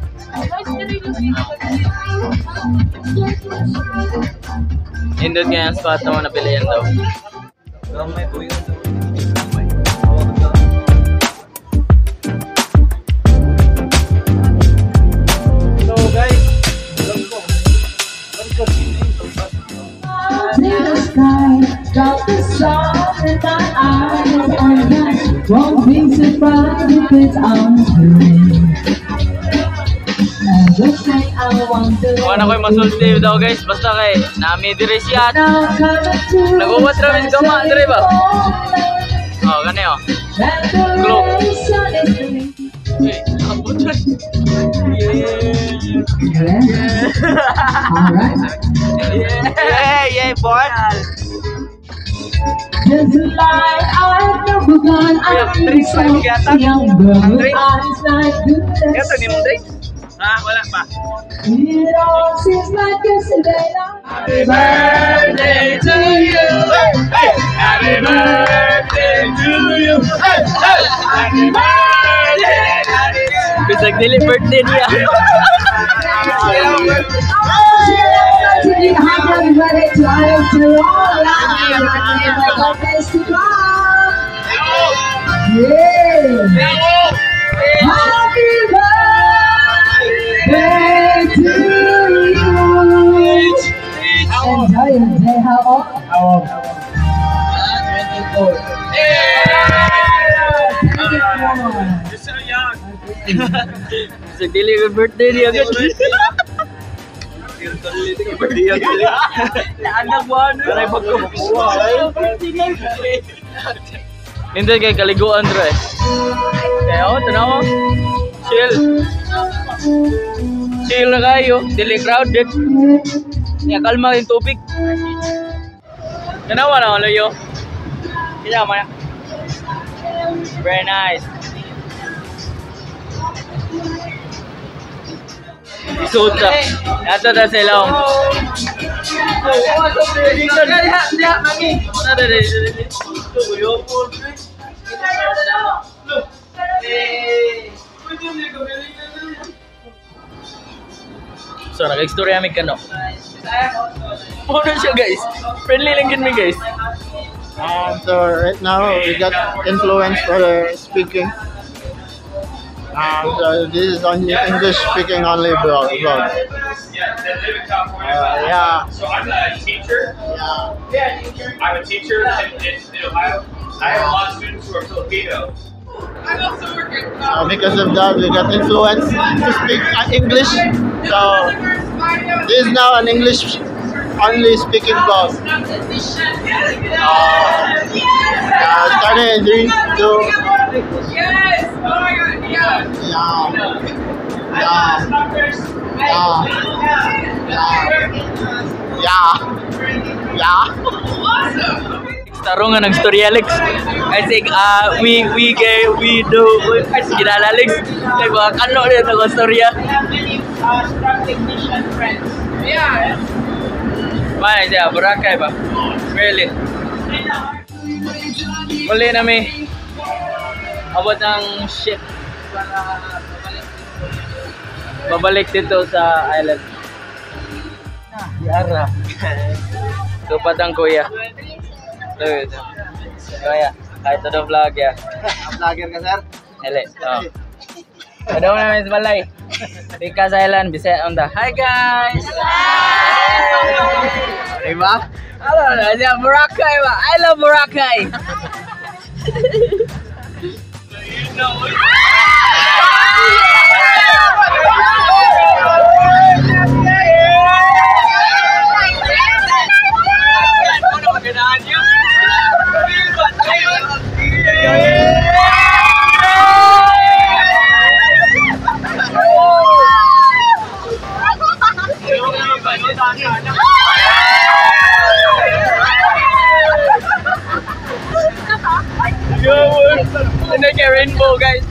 Speaker 2: Indot kaya ang spot na mo napilihan daw. Gamay po yun. So guys, let's go. Let's go.
Speaker 6: To the sky, drop the stars in my eyes, and I won't be surprised if it's on screen. Every day I wonder.
Speaker 2: Kung ano ko'y masulti daw guys, basta kay nami diri siya. Nag-uwas ramin gama, diri ba? Oh, gani oh. Globe. Hey, abot rin.
Speaker 6: Alright.
Speaker 2: Yeah, yeah, boy.
Speaker 6: There's a light I've never gone. I'm so young girl with eyes like this.
Speaker 2: Ito ni mong drink? Ha, wala pa.
Speaker 6: It all seems like yesterday.
Speaker 2: Happy birthday to you. Hey, happy birthday to you. Hey, hey, happy birthday. Bisag dili birthday niya.
Speaker 6: Enjoy your day. How old?
Speaker 5: How old?
Speaker 6: twenty-four.
Speaker 2: You're so young. Bisag dili good birthday niya agad. Anak mo ano? Kanay pagko. Nindot kay kaliguan dre. Kaya oh, tanaw. Chill. Chill na kayo, dili crowded. Nya kalma yung tubig. Tanawa na loyo. Kaya man. Very nice. Isuot ka. Ato na sila. So, nag-extorya kami ka no? Puno siya guys. Friendly lang din mi guys.
Speaker 5: Um, so right now we got influence for the speaking. Um, so this is on English speaking only blog. blog. Uh, yeah.
Speaker 7: So I'm a teacher.
Speaker 5: Yeah.
Speaker 7: Yeah, teacher. I'm a teacher in, in, in Ohio. I have a lot of students who are Filipino.
Speaker 5: So because of that, we got influence to speak uh, English. So this is now an English only speaking blog. Uh, uh, started in three, two.
Speaker 7: Yes! Oh my god, yeah!
Speaker 5: Yeah. Yeah. Yeah. Yeah. Yeah.
Speaker 7: Awesome!
Speaker 2: Tarong nga ng story Alex. I think uh, we we gay we do as kinala Alex. Like mga kano rin ito storya.
Speaker 1: I have many uh, scrap technician friends.
Speaker 7: Yeah!
Speaker 2: Mana siya, Boracay ba? Really? Muli na may abot ng shit para babalik. babalik dito sa island. Yara. Tupat ang kuya. Ito, ito. Kuya, kahit ito na vlog ya.
Speaker 5: Vlogger ka, sir?
Speaker 2: Hele. Oh. Padaw na may balay. Picas Island, Bisaya Onda. Hi guys! Diba? Ano na siya? Boracay ba? I love Boracay! Ano kay rainbow guys?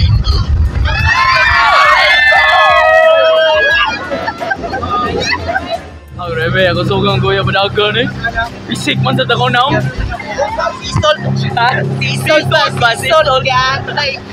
Speaker 2: Ang rebe, ako sugang kuya padagan eh. Isik man sa takaw na ako.
Speaker 5: Pistol!
Speaker 2: Ha?
Speaker 5: Pistol ba? Pistol! Yeah!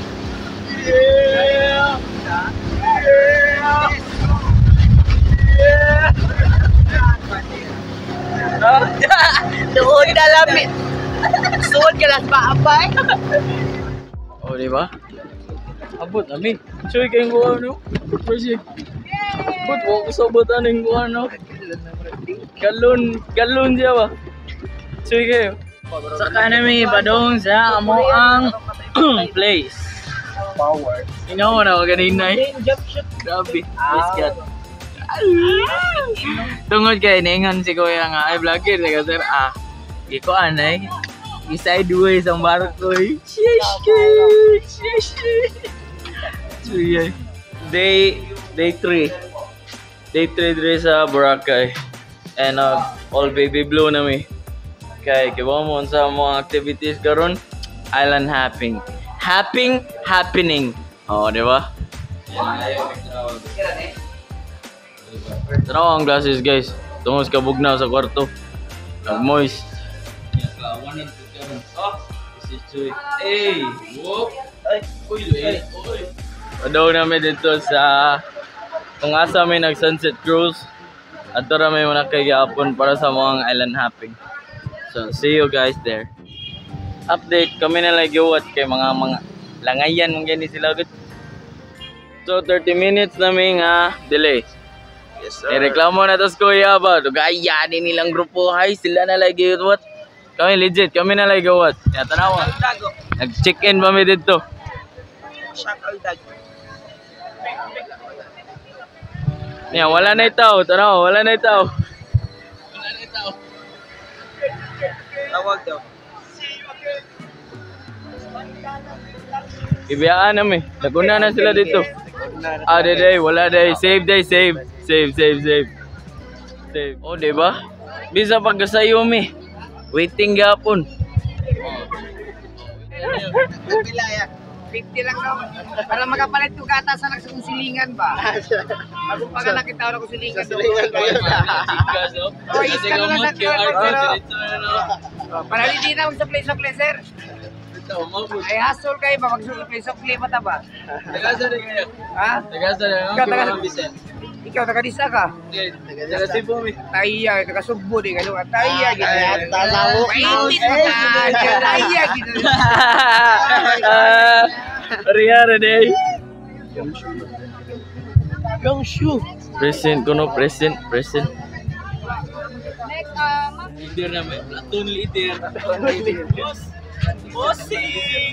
Speaker 5: Doon na lamit! Suod ka lang ba, apay?
Speaker 2: Oh, di ba? Abot, ami. Choy kayong kuha, no? Persi. Abot, huwag ko sabotan yung kuha, no? Galon, galon siya ba? Choy kayo. Saka namin ipadong sa amo ang place.
Speaker 5: Power.
Speaker 2: Ino na, ganina eh. Grabe. Biskat. Tungod kay ningan si kuya nga, ay vlogger, sige sir, ah. Iko anay. Isay dua isang barko eh. Day day three. Day three dire sa Boracay. And uh, all baby blue na mi. Kay kibaw mo sa mga activities karon, island hopping. Hopping, happening. Oh, di ba? Tara ang glasses guys. Tungos kabog na sa kwarto. Moist. Oh, this is Chuy. Hey, whoop. Ay, uy, uy, uy. Padaw namin dito sa kung asa may nag-sunset cruise. At tora may mga kagapon para sa mga island hopping. So, see you guys there. Update, kami na lang giwat kay mga mga langayan mong gani sila agad. So, thirty minutes namin nga delay.
Speaker 5: Yes, sir.
Speaker 2: I-reklamo na tos kuya ba? Gaya din nilang grupo. Hay, sila na lang giwat. Kami legit, kami na lang gawat. Kaya tanawa. Nag-check-in kami dito. Niya, wala na itaw. Tanawa, wala na itaw. Wala na itaw.
Speaker 5: Tawag daw.
Speaker 2: Ibiyaan namin. Naguna na sila dito. Ah, day, wala day. Save day, save. Save, save, save. Save. Oh, diba? Bisa pagkasayo mi. Waiting gapon.
Speaker 5: Pila yan.
Speaker 8: fifty lang daw. Para makapalit yung gata sa nagsusilingan ba? Bago pa ka nakita ako kusilingan daw. Oh, is ka na lang sa Q R code. Para hindi na mag-supply-supply, sir. Ay, hassle kayo ba? Mag-supply-supply mata ba?
Speaker 2: Tagasa rin kayo.
Speaker 8: Ha?
Speaker 2: Tagasa rin.
Speaker 8: Ikaw, taga- Ikaw, taga-disa ka?
Speaker 2: Taga Cebu mi.
Speaker 8: Taya, taga-Sugbo di ka. Taya, gina.
Speaker 5: Tasawo.
Speaker 8: Mainit mo ka. Taya, gina.
Speaker 2: Ah, Riyara day.
Speaker 5: Yung shoe.
Speaker 2: Present kuno, present, present.
Speaker 3: Next, um,
Speaker 2: Leader na may platoon leader. Bossing!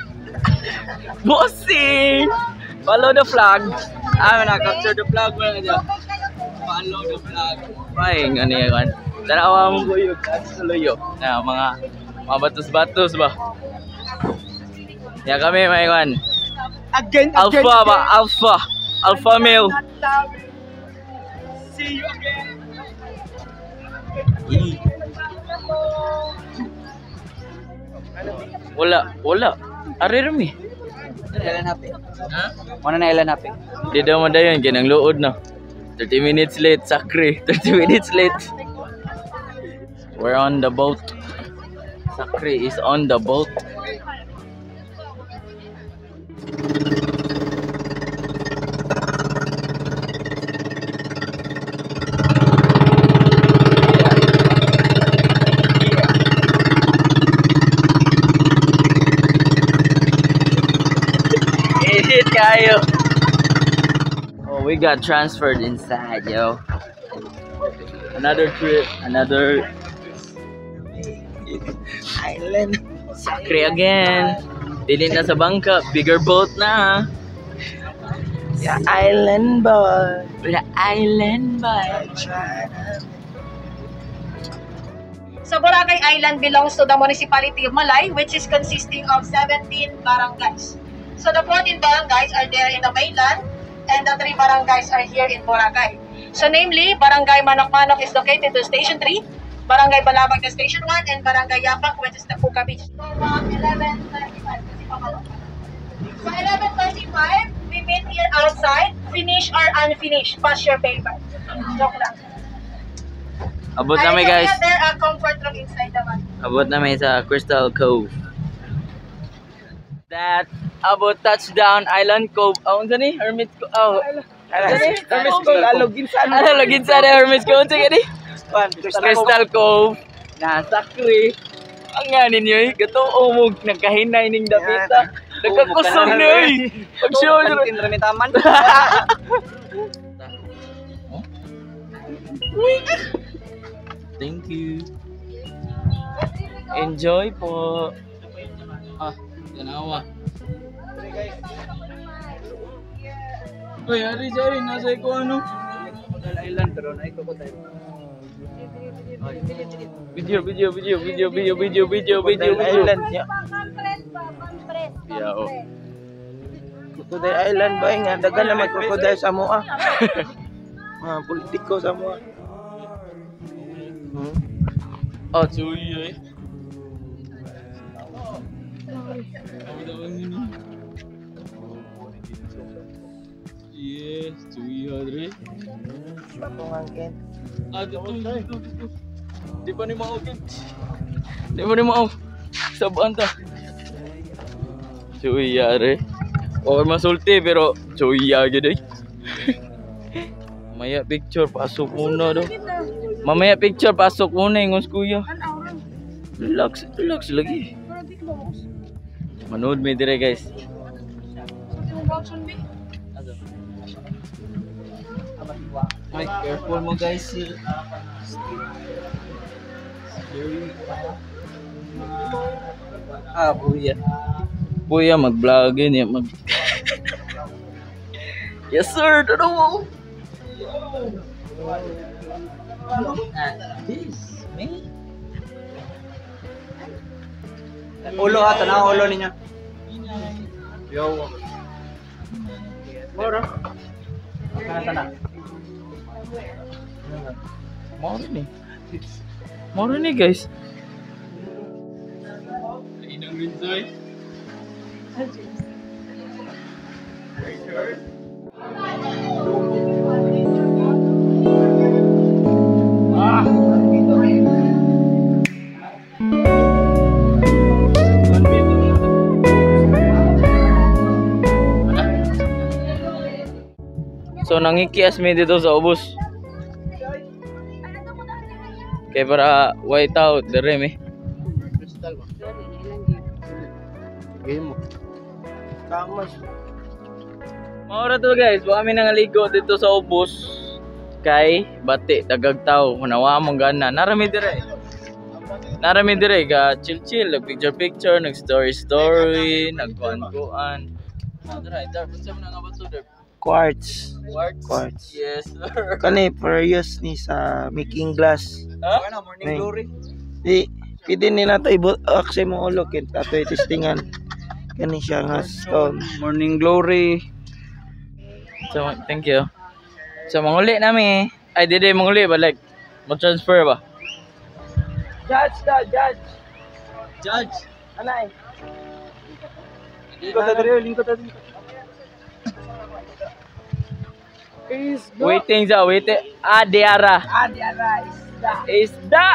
Speaker 2: Bossing! Follow the flag. Ah, na capture the flag mo na dyan. Follow the flag. Ay, ano yan? Tanawa mo ko yung kasuloyo. Na mga mga batos-batos ba? Yan kami, may iwan.
Speaker 8: Again,
Speaker 2: Alpha ba? Alpha. Alpha male.
Speaker 8: See you again.
Speaker 2: Wala, wala. Ari rami.
Speaker 8: Ilan happy?
Speaker 2: Ha?
Speaker 8: Mana na ilan happy?
Speaker 2: Di daw madayon, kinang luod na. thirty minutes late, sakri. thirty minutes late. We're on the boat. Sakri is on the boat. kayo. Oh, we got transferred inside, yo. Another trip, another island. Sakre again. Dili na sa bangka, bigger boat na.
Speaker 5: Yeah, island boy.
Speaker 2: The island boy.
Speaker 9: So Boracay Island belongs to the municipality of Malay, which is consisting of seventeen barangays. So the fourteen barangays are there in the mainland, and the three barangays are here in Boracay. So namely, Barangay Manok-Manok is located to Station three, Barangay Balabag to Station one, and Barangay Yapak, which is the Puka Beach. So eleven thirty-five, so eleven thirty-five, we meet here outside, finish or unfinished, pass your paper. Joke lang.
Speaker 2: Abot na may guys.
Speaker 9: There are comfort room inside the van.
Speaker 2: Abot na may sa Crystal Cove. That about touchdown Island Cove. Oh, unsa ni? Hermit Cove. Oh.
Speaker 5: Hermit Cove. Alogin sa ano?
Speaker 2: Ano login sa Hermit Cove unsa gani? Crystal Cove. Nasakri. Ang nga ninyo eh. Gatuo mo nagkahinay ning dapita. Nagkakusog niyo eh. Pag-show nyo.
Speaker 8: Tinramitaman.
Speaker 2: Thank you. Enjoy po. Ah, ganawa. Uy, ari sorry, nasa ko ano?
Speaker 8: Island pero na ito ko tayo.
Speaker 2: Video, video, video, video, video, video, video, video, video.
Speaker 5: Island niya.
Speaker 2: Yeah, oh.
Speaker 5: Crocodile Island ba nga dagan na mag crocodile sa moa. Mga politiko sa moa. Hmm.
Speaker 2: Oh, cuy. Eh. Yes, cuy hadre.
Speaker 5: Patungan ken.
Speaker 2: Ah, dito, dito, dito. Di pa ni mao ken. Di pa ni mao. Sabaan ta. Cuy yare. O masulti pero cuy ya gid eh. Maya picture pasok muna do. Mamaya picture pasok muna yung kuya. Relax, relax lagi. Manood me dire guys.
Speaker 5: Ay, careful mo guys.
Speaker 2: Ah, buya. Buya mag-vlog yun mag. Yes sir, do mo. This me.
Speaker 8: Ulo ha, tanaw ulo ninyo. Yo. Mora. Kana tana.
Speaker 2: Mau ni. Mau ni guys. Inang enjoy. So nangikias mi dito sa ubos. Kaya para white out dire mi.
Speaker 5: Game mo. Kamas.
Speaker 2: Maura to guys, wa kami nangaligo dito sa ubos. Kay bati dagag tao, nawa mong gana. Narami dire. Narami dire ga chill chill, nag picture picture, nag story story, nagkuan-kuan. Dara, dara unsa man nga bato der?
Speaker 5: Quartz.
Speaker 2: Quartz.
Speaker 5: Quartz.
Speaker 2: Yes sir.
Speaker 5: Kani for use ni sa making glass.
Speaker 2: Ha?
Speaker 8: Ano, morning glory.
Speaker 5: Di pwede ni nato i-akse mo ulo kin tato testingan. Kani siya nga stone.
Speaker 8: Morning glory.
Speaker 2: So, thank you. So, manguli nami. Ay, di di manguli ba? Like, mo-transfer ba?
Speaker 5: Judge da, judge.
Speaker 2: Judge.
Speaker 5: Anay.
Speaker 8: Lingkod ta dire, lingkod ta dire.
Speaker 5: Is
Speaker 2: Waiting sa, waiting. Ah, diara.
Speaker 5: Ah, di ara isda.
Speaker 2: Isda!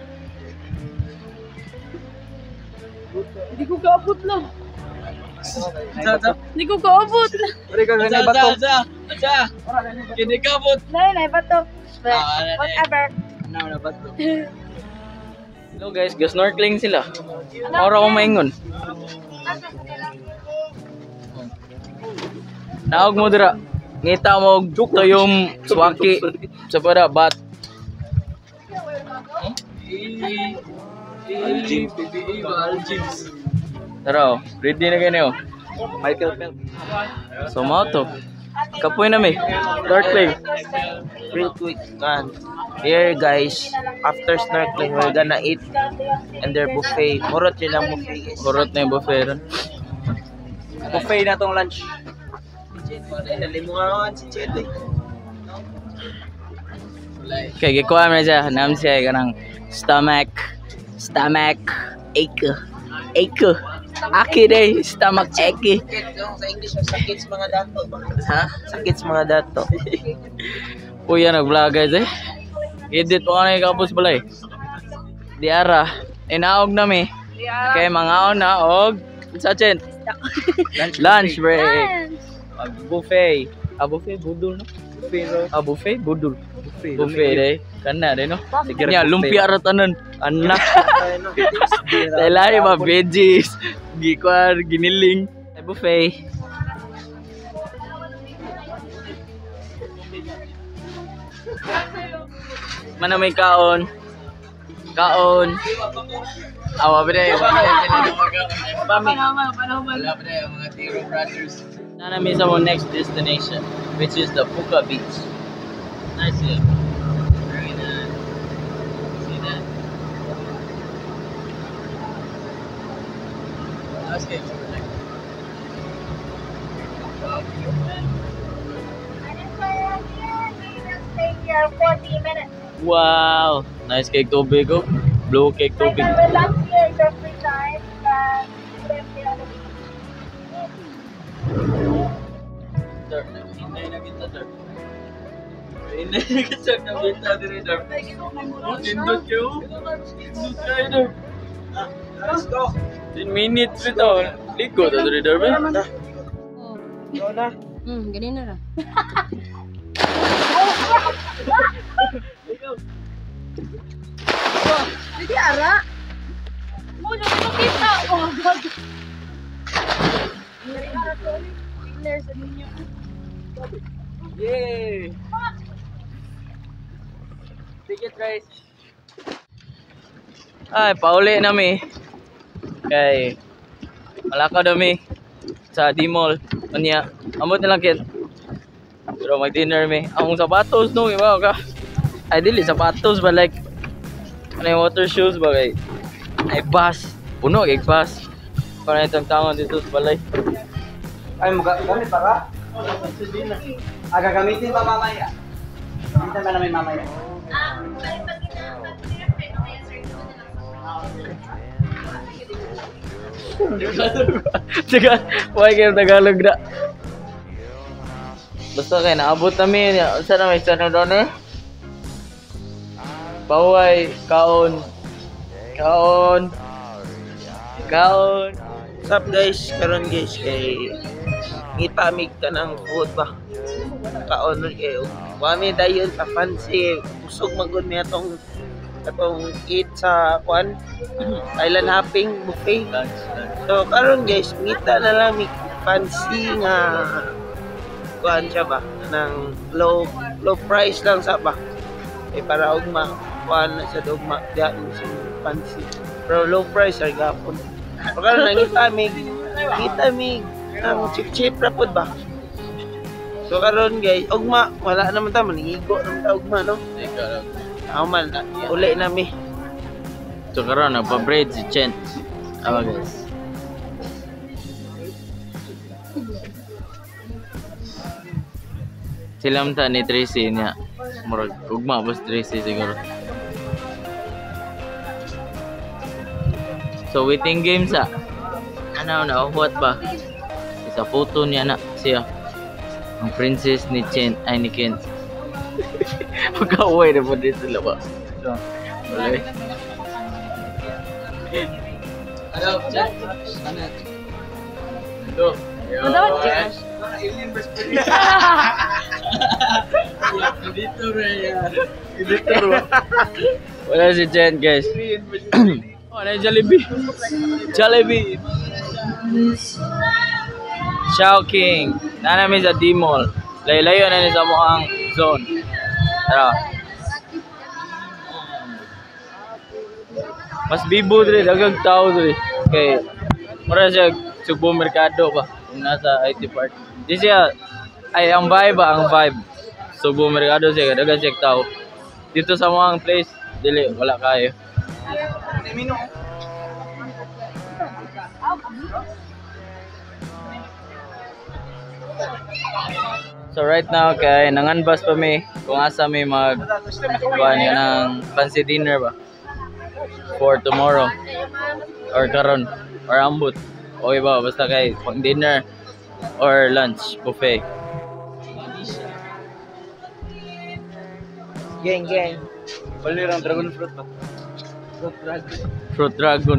Speaker 1: Hindi ko kaabot lang. Hindi ko kaabot.
Speaker 8: Pare ka ganay bato.
Speaker 2: Asa, asa. Kini kabot.
Speaker 9: Nay, nay, bato.
Speaker 2: Ah,
Speaker 9: Whatever.
Speaker 8: Ano na bato.
Speaker 2: Hello guys, ga-snorkeling sila. Maura ko maingon. Naog mo dira. Ngita mo og tuyom swaki sa para bat. Tara, ready na kayo.
Speaker 5: Michael Phelps.
Speaker 2: So mo to. Kapoy na mi. Snorkeling.
Speaker 5: Real quick, man. Here guys, after snorkeling, we're gonna eat and their buffet. Murot yun ang buffet guys.
Speaker 2: Kurot na yung buffet ron.
Speaker 5: Buffet na tong lunch. Nalimungan si Chete.
Speaker 2: Kaya gikuha mo na siya. Nam siya kanang stomach. Stomach ache. Ache. Aki day. Stomach ache.
Speaker 5: Sa English, sakits mga dato. Ha? Sakits mga dato.
Speaker 2: Kuya nag-vlog guys eh. Edit po ka na ikapos balay. Diara. Inaog na mi. Kaya mga na og sa chen. Lunch, lunch break. Mag buffet. Ah buffet budul no. Buffet no. Ah buffet budul. Buffet. Buffet day. Kana day no. Sige nya lumpia ra tanan. Anak. Telay ba veggies. Gikwar giniling. Ay buffet. Mana may kaon. Kaon. Awa ba day? Pami. Wala ba day mga Tiro brothers. Nana mi sa mo next destination, which is the Puka Beach. Nice here. Very nice. See that? Let's get over there.
Speaker 9: Stay here forty minutes.
Speaker 2: Wow, nice cake tubig oh. Blue cake
Speaker 9: Like
Speaker 2: tubig.
Speaker 9: I will last year is your free time and live the other week.
Speaker 2: Sir, hinay na kita sir. Hinay na kita na kita diri sir. Nindot kayo. Nindot kayo sir. Let's go. ten minutes ito. Ligo to diri sir.
Speaker 3: Oh. Hmm, ganyan na ra.
Speaker 9: Hindi ara. Mo na kita. Oh god. There's a new.
Speaker 2: Yay! Ticket race. Ay, pauli na mi. Kay malakaw na mi sa D-Mall. Kanya, amot na lang kit. Pero mag-dinner mi. Ang sapatos no, iba ka. Ay, dili sapatos ba like ano yung water shoes ba kay? Ay, bus. Puno kay bus. Para itong taon dito sa balay.
Speaker 8: Ay, gamit pa ka? Ah, gagamitin pa mamaya. Gamitin pa namin mamaya.
Speaker 2: Tagal, why kayo Tagalog na? Basta kayo, naabot namin. Saan na may stand doon eh? Paway, kaon. Kaon. Kaon.
Speaker 5: What's up guys? Karon guys kay ngita mig ka ng food ba? Kaon nun kayo. Wami dayon sa fancy. Usog magod mi atong atong eat sa kuan island hopping buffet. So karon guys, ngita na lang mi fancy nga kuan siya ba ng low low price lang sa ba. Eh para ugma kuan sa dugma diyan sa fancy. Pero low price ay gapon. Pagka nangita mig, kita mig, ang chip-chip ra pod ba? So karon guys, ugma, wala naman ta, manigo naman ta ugma, no? Ako man, uli na mi.
Speaker 2: So karon nagpa-braid si Chen. Awa guys. Silam ta ni Tracy niya. Murag ugma bas Tracy siguro. So waiting games ah. Ano na what ba? Isa photo niya na siya. Ang princess ni Chen ay ni Ken. Magkaway na po dito sila ba? So, wala. Ano, Chen? Ano? Ito. Dito rin. Dito rin. Wala si Chen guys. Oh, ada Jollibee. Jollibee. Chowking. Nanami sa D-Mall. Layo-layo na ni sa mukhang zone. Tara. Mas bibo dre, dagang tao dre. Kay mura siya supermerkado ba kung nasa I T park. Di siya ay ang vibe ba, ang vibe. Supermerkado siya, dagang siya tao. Dito sa mga place, dili wala kayo. So right now kay nanganbas pa mi kung asa mi mag kuan ng fancy dinner ba for tomorrow or karon or ambot okay ba basta kay pang dinner or lunch buffet.
Speaker 1: Geng, geng.
Speaker 4: Balirang dragon fruit ba?
Speaker 1: Fruit dragon.
Speaker 2: Fruit dragon.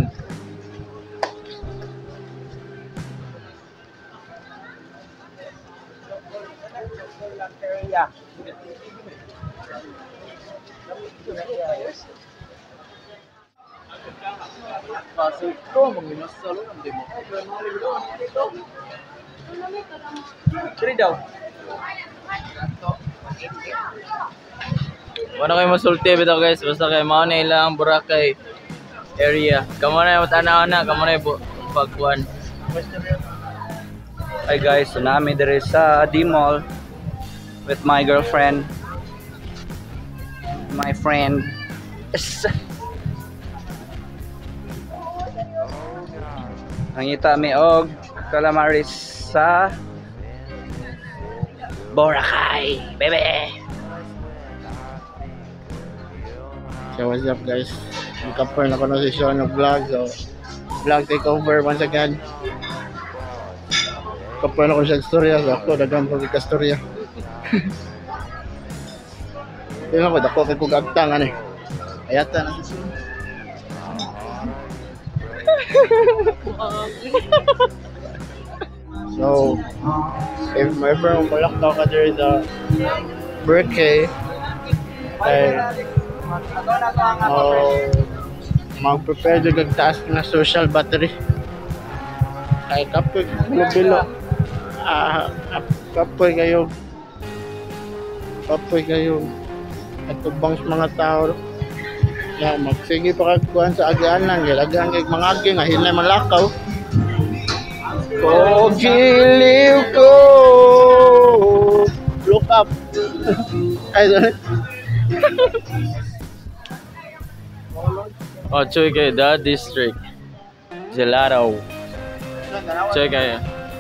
Speaker 1: Yeah. Pasok ko, manginas sa loob, hindi mo. Three daw.
Speaker 2: Wala kayo masulti bitaw guys, basta kayo mao na ilang Boracay area. Kamo na yung tanaw na, kamo na yung pagkuan.
Speaker 4: Hi guys, so nami diri sa D-Mall with my girlfriend, my friend. Nangita mi og calamaris sa Boracay, baby.
Speaker 5: So what's up guys? Ang kapar na kono si Sean ng vlog. So vlog takeover once again. Kapar na ko siya storya. So ako dagang pagkikastorya. Tingnan ko, dako kay kong agtang ano eh. Ayata na si Sean. So, if ever malak daw ka there sa birthday, ay oh, mag-prepare yung task na social battery. Ay kapoy, bilo. Ah, kapoy kayo. Kapoy kayo. Atubang sa mga tao. Ya, magsige pa kagkuhan sa agian lang. Gilagyan kay mga agi nga hinay malakaw. Oh, giliw ko. Look up. Ay, sorry.
Speaker 2: Oh, choy kayo, the district. Gelato. Choy kayo.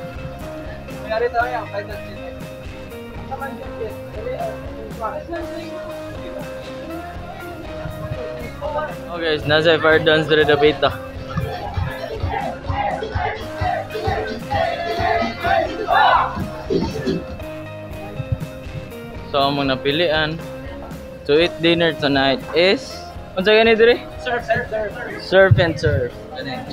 Speaker 2: Oh guys, nasa fire dance dito na pita. So, among napilian to eat dinner tonight is ano sa ganito rin?
Speaker 1: Surf, surf, surf.
Speaker 2: Surf and surf. Ano yun?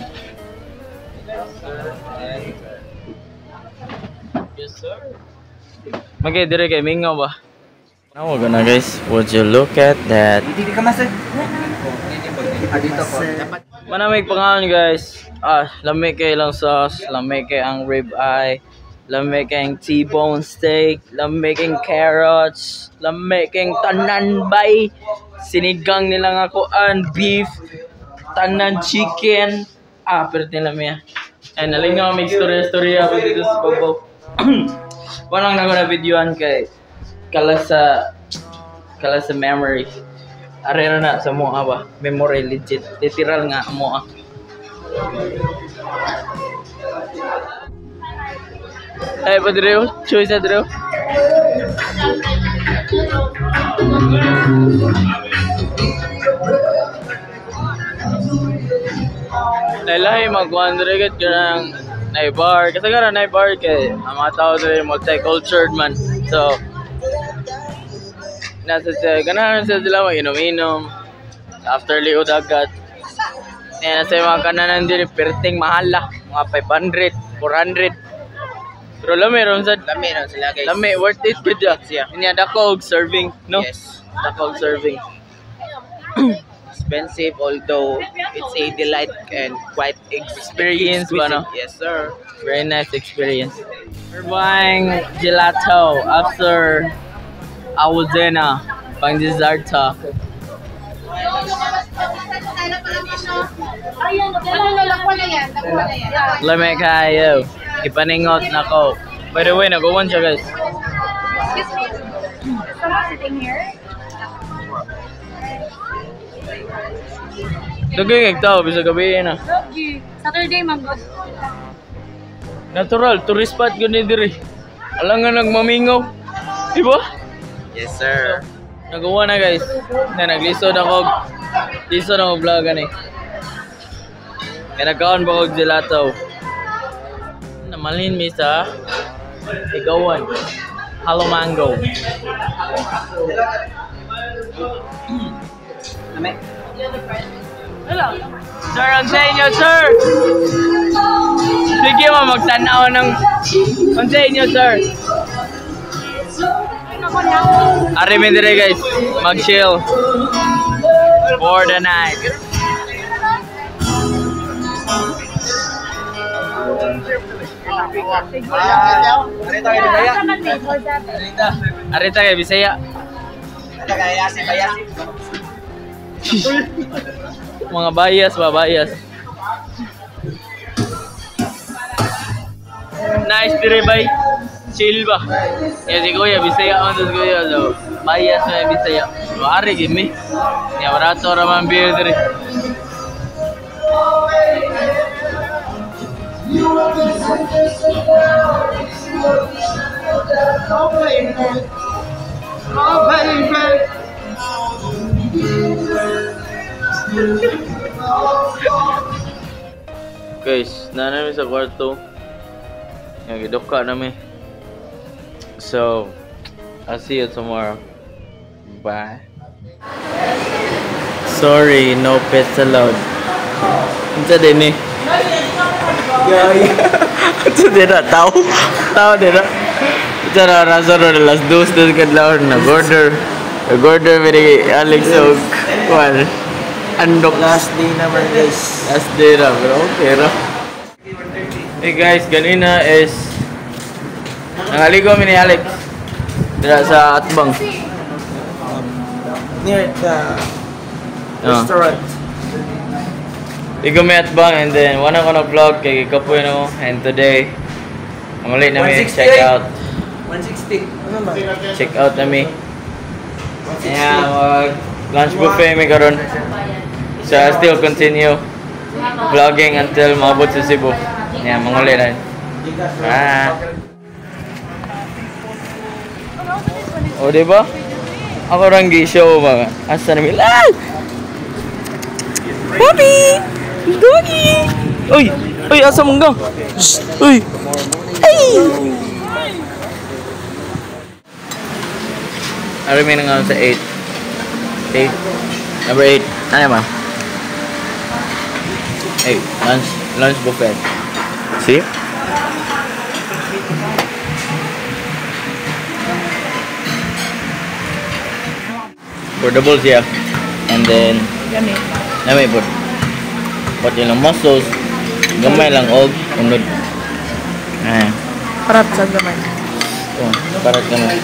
Speaker 2: Yes sir. Okay, dire kay Mingaw ba? Now we're gonna guys, would you look at that?
Speaker 1: Hindi ka masay. Ah, dito po.
Speaker 2: Manamig pangalan guys. Ah, lamig kay lang sauce, lamig kay ang rib eye, lamig kay ang T-bone steak, lamig kay carrots, lamig kay tanan bay, sinigang nila nga kuan, beef, tanan chicken. Ah, pero nila miya. Ay, nalingaw may istorya-istorya ako dito sa Babaw. Walang na ko na videoan kay kala sa kala sa memory. Arera na sa mo ba? Memory legit. Literal nga mo ah. Ay, Padreo, choice Padreo. Lailay mag-wonder agad ka ng naibar. Kasi nga na naibar kay ang mga tao dito multicultured man. So, nasa siya, ganahan sa sila mag-inom-inom. After liod agad. Eh, nasa yung mga kananan din, perting mahal lah. Mga five hundred, four hundred. Pero lami ron sa...
Speaker 1: Lami ron sila guys.
Speaker 2: Lami, worth it good ya. Inya dako og serving, no?
Speaker 1: Yes.
Speaker 2: Dako og serving.
Speaker 1: Expensive although it's a delight and quite
Speaker 2: Experience ba, no?
Speaker 1: Yes sir.
Speaker 2: Very nice experience. We're buying gelato after Awuzena pang dessert talk. Lame kayo. Ipaningot na ko. By the way, nag-uwan siya guys.
Speaker 3: Excuse me. Someone sitting here?
Speaker 2: Daging tao bisa gabi na.
Speaker 3: Saturday, mango.
Speaker 2: Natural, tourist spot gud ni diri. Alang nga nagmamingaw. Di ba?
Speaker 5: Yes, sir.
Speaker 2: Nagawa na guys. Na naglisod ako. Lisod ako vlog ani. Kaya nagkaon ba og gelato. Namalin mi sa Igawan. Hello mango. Ame. Hello. Sir, ang sa inyo, sir. Sige mo magtanaw ng ang sa inyo, sir. Ari mi dire guys, mag-chill for the night. Arita kay Bisaya. Mga bias ba, bias. Nice dire bay. Chill ba? Ya si Kuya Bisaya on to Kuya so. Bias na Bisaya. Ari gimi. Ya barato raman beer dire. Guys, na namin sa kwarto. Yung giduka namin. So, I'll see you tomorrow. Bye. Sorry, no pets allowed. Unsa din eh? Unsa din na? Tao? Tao din na? Unsa na rasa ro de las dos dos kadlaw na order. Order very Alex og kuan. Andok
Speaker 5: Last day naman, guys.
Speaker 2: last day na bro. Pero hey guys, ganina is nangaligo mi ni Alex dira sa Atbang.
Speaker 5: Near the
Speaker 2: Oh.
Speaker 5: restaurant.
Speaker 2: Ligo mi Atbang and then one ako na vlog kay kapoy no and today ang ulit na mi check out.
Speaker 5: one sixty. Ano ba?
Speaker 2: Check out na mi. Yeah, mag lunch buffet mi karon. So I still continue vlogging until maabot sa Cebu. Yeah, manguli na. Ah. O, diba? Ako rang gi-show mga. Asa na mila? Papi! Doggy! Uy! Uy, asa mong ga? Uy! Ay! Ari may nangalan sa eight. eight. Number eight. Ano ba? eight. Lunch, lunch buffet. See? For the balls, yeah. And then,
Speaker 1: Yummy.
Speaker 2: yummy po. But yung muscles, gamay lang og unod. Ah.
Speaker 1: Parat sa gamay.
Speaker 2: Oh, parat gamay.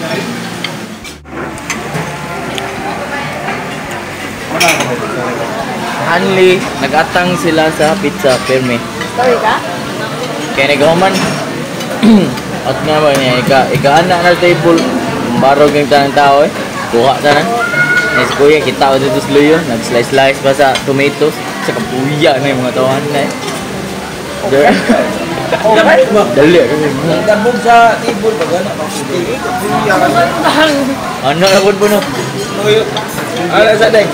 Speaker 2: Hanli, nag-atang sila sa pizza, perme.
Speaker 1: Sorry ka?
Speaker 2: Kaya nagahuman. At nga ba niya, ika, ika-anak na table. Barog yung tanang tao eh. Kuha ta na. Yes, kuya, kita ko dito sa luyo. Nag-slice-slice pa sa tomatoes. Sa kapuya na yung mga tawahan na eh. There. Dali.
Speaker 5: Dabog sa table ba gano'n?
Speaker 2: Ano na po po no?
Speaker 5: Ala sa day.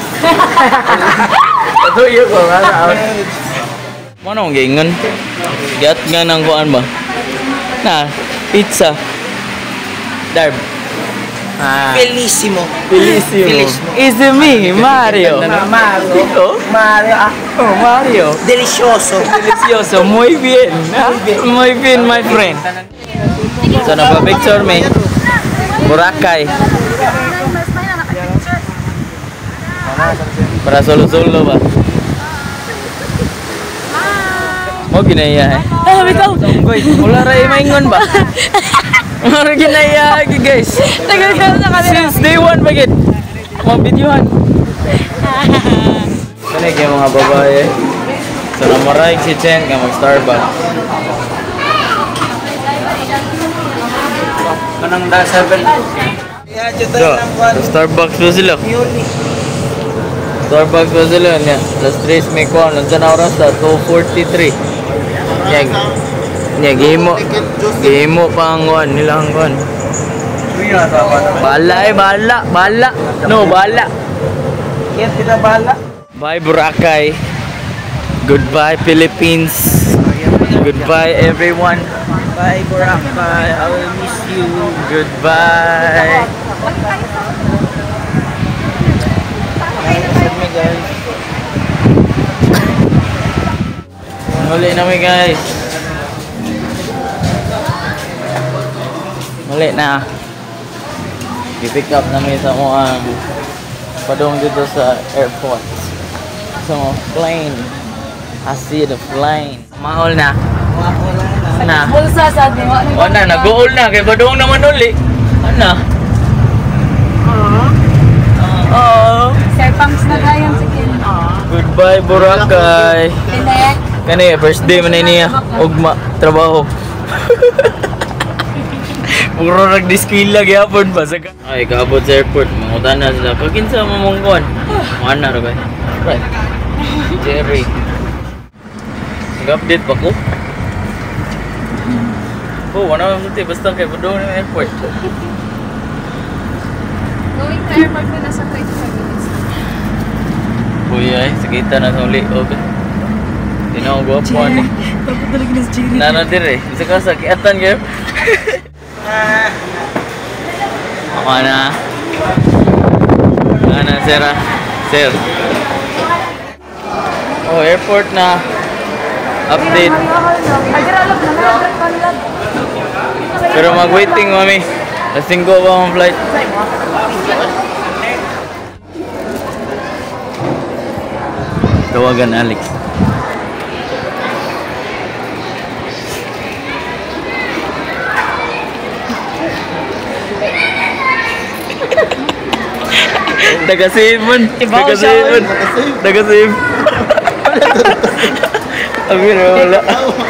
Speaker 2: Tuyo ko, wala. Mana ang gingon? Gat nga nang kuan ba? Na, pizza. Darb. Ah.
Speaker 5: Bellissimo.
Speaker 2: Bellissimo.
Speaker 5: Bellissimo.
Speaker 2: Is it me, Mario?
Speaker 5: Mario.
Speaker 2: Oh,
Speaker 5: Mario. Ah,
Speaker 2: oh, Mario.
Speaker 5: delicioso.
Speaker 2: Delicioso. Muy bien. ah. Muy bien, my friend. So, nagpa-picture me. Boracay. Para solo-solo ba? Mo ginaya eh. Ah, bitaw. Guys, wala ra maingon ba? Mara ginaya guys.
Speaker 3: Tagal ka sa kanila.
Speaker 2: Since day one ba gid? Mga videohan. Kani kay mga babae. So namaray si Chen nga mag Starbucks.
Speaker 8: Manang da seven.
Speaker 2: So, Starbucks ba sila? Starbucks ba sila niya? Las tres may kuha. Nandiyan na oras na two forty-three. Yan. Yan, gimo. Gimo pa ang kuhan. Nila ang kuhan. Bala eh, bala. Bala. No, bala.
Speaker 8: Kaya sila bala.
Speaker 2: Bye Boracay. Goodbye Philippines. Goodbye everyone.
Speaker 8: Bye Boracay, I will miss you.
Speaker 2: Goodbye. Muli na mi guys. Muli na. I-pick up namin sa mga padong dito sa airport. So, plane. I see the plane. Mahol na. Na.
Speaker 3: Bulsa sa atin.
Speaker 2: O na, nag-uol na. Kaya padong naman uli. Ano? Oo.
Speaker 3: Sir Pams na gayang sige.
Speaker 2: Goodbye Boracay.
Speaker 3: Dilek.
Speaker 2: Kani, first day man na niya. Ugma, trabaho. Puro nag-disquila gyapon ba? Ay, kaabot sa airport. Mangutan na sila. Pagkinsa mo mong kuhan. Mana rin ba? Right. Jerry. Nag-update pa ko? Oh, wala naman suti. Basta kayo pa doon ng airport.
Speaker 3: Going to airport ko nasa twenty-five minutes.
Speaker 2: Uy ay, sakita na sa uli. Okay. Hindi na ako guwapuan eh.
Speaker 3: Tapos talaga na si Jerry.
Speaker 2: Nano din eh. Bisa ka sakiatan kayo. Ako na. Ano, sir ah. Sir. Oh, airport na. Update. Pero mag-waiting mami. Lasing ko ba ang flight? Tawagan Alex. Taga-save man. Taga-save man. Taga-save. Abi na wala.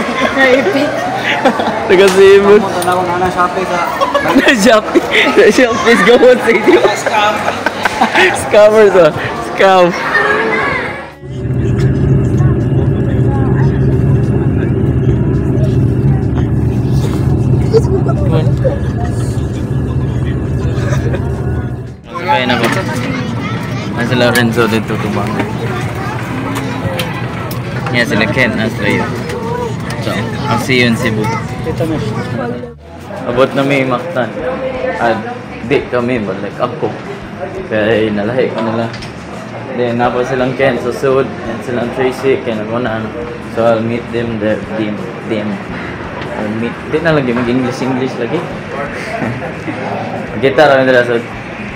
Speaker 2: Taga-save man.
Speaker 8: Tanaw na na Shopee sa
Speaker 2: Na-Shopee. Na-Shopee. Gawin sa inyo.
Speaker 8: scam.
Speaker 2: Scammers ah. Scam. Kaya na ko. Nasa Lorenzo dito tumang. Yan sila Ken, nasa yun. So, I'll see you in Cebu. Abot na may Mactan. At di kami, but like ako. Kaya nalahi ko nila. Then, napa silang Ken sa Sud, and silang Tracy, Ken ako na ano. So, I'll meet them there, them, them. I'll meet, di na lagi, mag-English-English lagi. Kita rin nila Sud.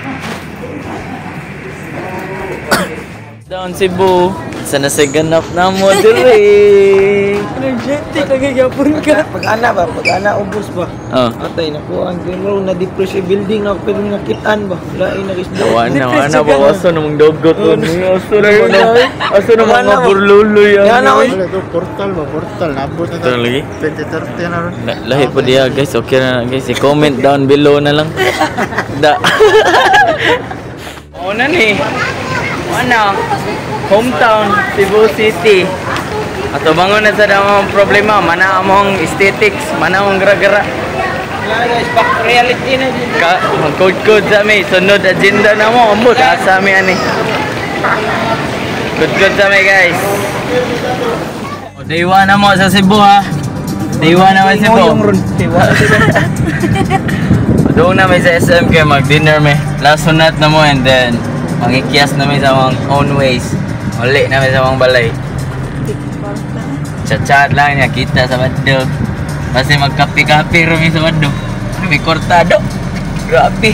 Speaker 2: Down Cebu. Sana sa ganap na mo dire. Energetic nagyapon ka.
Speaker 8: Pag-ana ba? Pag-ana ubos ba?
Speaker 2: Oh.
Speaker 8: Atay na po ang gano'n na depress yung building na pero nakitaan ba? Lain na isda.
Speaker 2: Wana, wana ba waso namang dogot ko ni aso na mga aso na mga burluloy yan.
Speaker 8: Yan ako.
Speaker 5: Wala ito, portal ba? Portal. Nabot na
Speaker 2: Ito lagi.
Speaker 5: twenty thirty na rin.
Speaker 2: La- Lahi po diya guys. Okay na guys. I-comment down below na lang. Da. Oo na ni. Ano? Hometown, Cebu City. Ato bangon na sa damang problema. Mana among aesthetics. Mana among gara-gara.
Speaker 8: Wala guys, back to reality na dito.
Speaker 2: Ka, mag-code-code sa amin. Sunod agenda na mo. Ambot, asa amin ani. Code-code sa amin guys. O, day one na mo sa Cebu ha. Day one naman Cebu. Doon na may sa S M K mag-dinner may. Last sunat na mo and then mangikias na may sa mga own ways. Uli na may sa mga balay. Chat-chat lang niya. Kita sa Baddo. Kasi magkapi-kapi rin sa Baddo. May kortado. Grabe.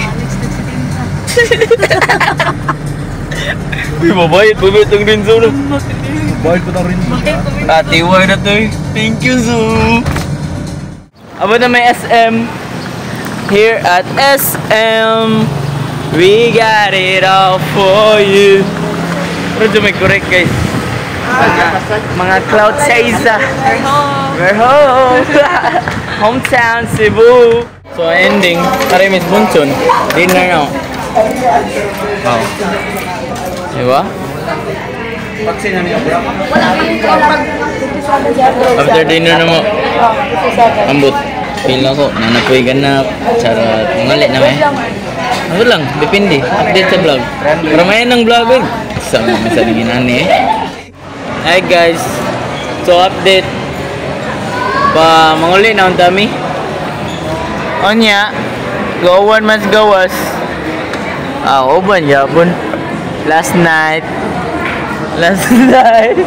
Speaker 2: Uy, mabayit. Mabayit ang rinso na.
Speaker 5: Bayad ko na rin.
Speaker 2: Ate, why na to? Thank you, so. Aba na may S M. Here at S M, we got it all for you. Pero may correct, guys. Mga, mga cloud size. We're home. We're home. Hometown, Cebu. So, ending. Tari, Miss Bunson. Dinner na. Wow. Diba? After dinner na mo. Ambot. Feel ako. Nanapoy ganap. Charot. Ngalit na may. Ano lang. Depende. Update sa vlog. Para may ng vlog eh. Sama sa liginan eh. Hi guys. So update. Pa manguli na ang dami. Onya. Gowan mas gawas. Ah, uban yapon. Last night. Last night.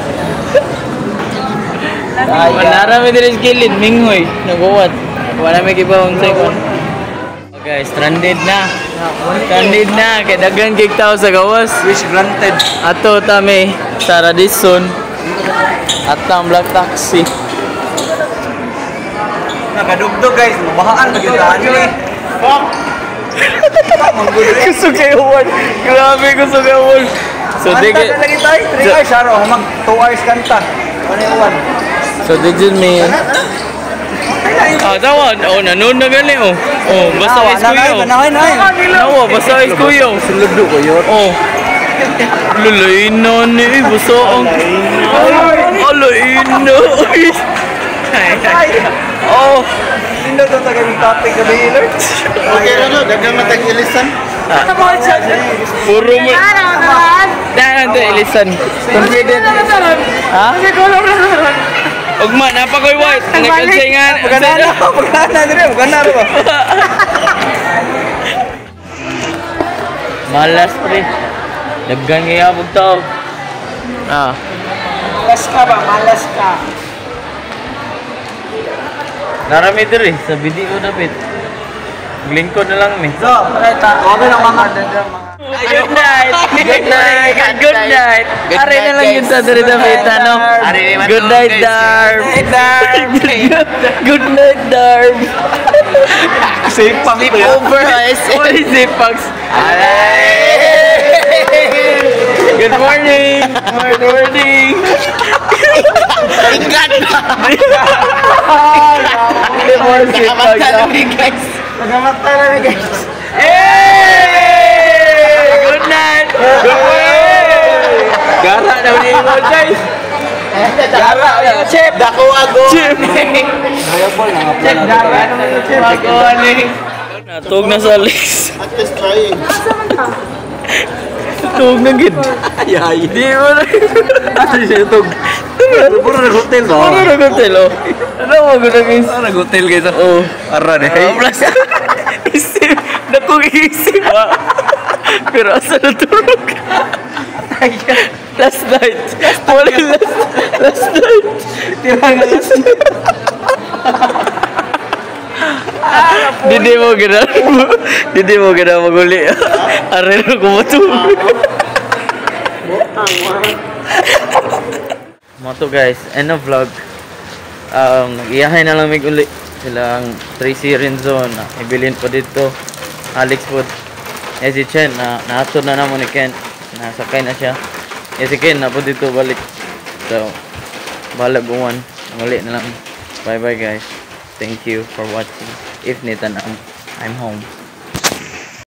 Speaker 2: Manara mi diri skilid minghoy nagawat. Wala may gibawon sa ikon. Okay, stranded na. Stranded na kay daghan kay tao sa gawas. Wish granted. Ato tami sa Radisson. At ang black taxi.
Speaker 8: Nagadugdog guys, mabahaan magitaan ni.
Speaker 2: Gusto kayo one. Grabe gusto kayo one. So dig it.
Speaker 8: Lagi tayo, three hours araw, mag two hours kanta. Ano one?
Speaker 2: So did you mean? Ah, tawad. Oh, nanood na gani oh. Oh, basta is kuyo.
Speaker 8: Nahay, nahay.
Speaker 2: Nawa, basta is kuyo.
Speaker 8: Suludo ko yun.
Speaker 2: Oh. Lulain na ni, basta ang... Lulain na. Oh.
Speaker 8: Hindi na ito tagang topic ka ba yun?
Speaker 5: Okay na no, dagang matag-ilisan.
Speaker 2: Puro mo. Dahan ito, ilisan. Confident. Ha? Ugma, napakoy white. Nagkansay nga.
Speaker 8: Pagkana, pagkana din. Pagkana ba?
Speaker 2: Malas pre. Daggan kaya pag tao. Ah.
Speaker 8: Malas ka ba? Malas ka.
Speaker 2: Narami diri sa video dapat. Lingkod na lang mi.
Speaker 8: So, reta. Okay lang mga
Speaker 2: Good night. Good night. Good night. Are na lang yun sa diri dapat ano. Good night, Darb. Good night, Darb.
Speaker 8: safe pang
Speaker 2: Sleep over, guys. Only safe packs. Good morning. Good morning.
Speaker 5: Tingkat na!
Speaker 2: Good morning, safe packs.
Speaker 5: guys! Nagamatay na guys!
Speaker 2: Hey! Good night. Good morning. Gara daw ni mo, guys. Gara, chef.
Speaker 5: Dako ako!
Speaker 2: Chef. Chef, gara. Chef, ako ani. Natog na sa Alex.
Speaker 5: At least trying.
Speaker 2: Tug na gid.
Speaker 8: Ay, ay.
Speaker 2: Di mo na.
Speaker 8: Ano siya tug? Puro na hotel ba?
Speaker 2: Ano na hotel oh? Ano mo gud guys?
Speaker 8: Ano hotel guys?
Speaker 2: Oh,
Speaker 8: Ara ni.
Speaker 2: ah, plus. Isip, naku isip ah. Pero asa na turog? Last night. Wala last, last night.
Speaker 8: Tirang na last night.
Speaker 2: Didi mo gina. Didi mo gina maguli. Are na kumatulog. Moto guys, end of vlog. Um, nag-iyahay na lang mig uli. Silang three C Renzo na ibilin po dito. Alex Food. Eh si Chen na naatod na namo ni Ken. Nasakay na siya. Eh si Ken na po dito balik. So, balag uwan. Uli na lang. Bye bye guys. Thank you for watching. If nita na, I'm home.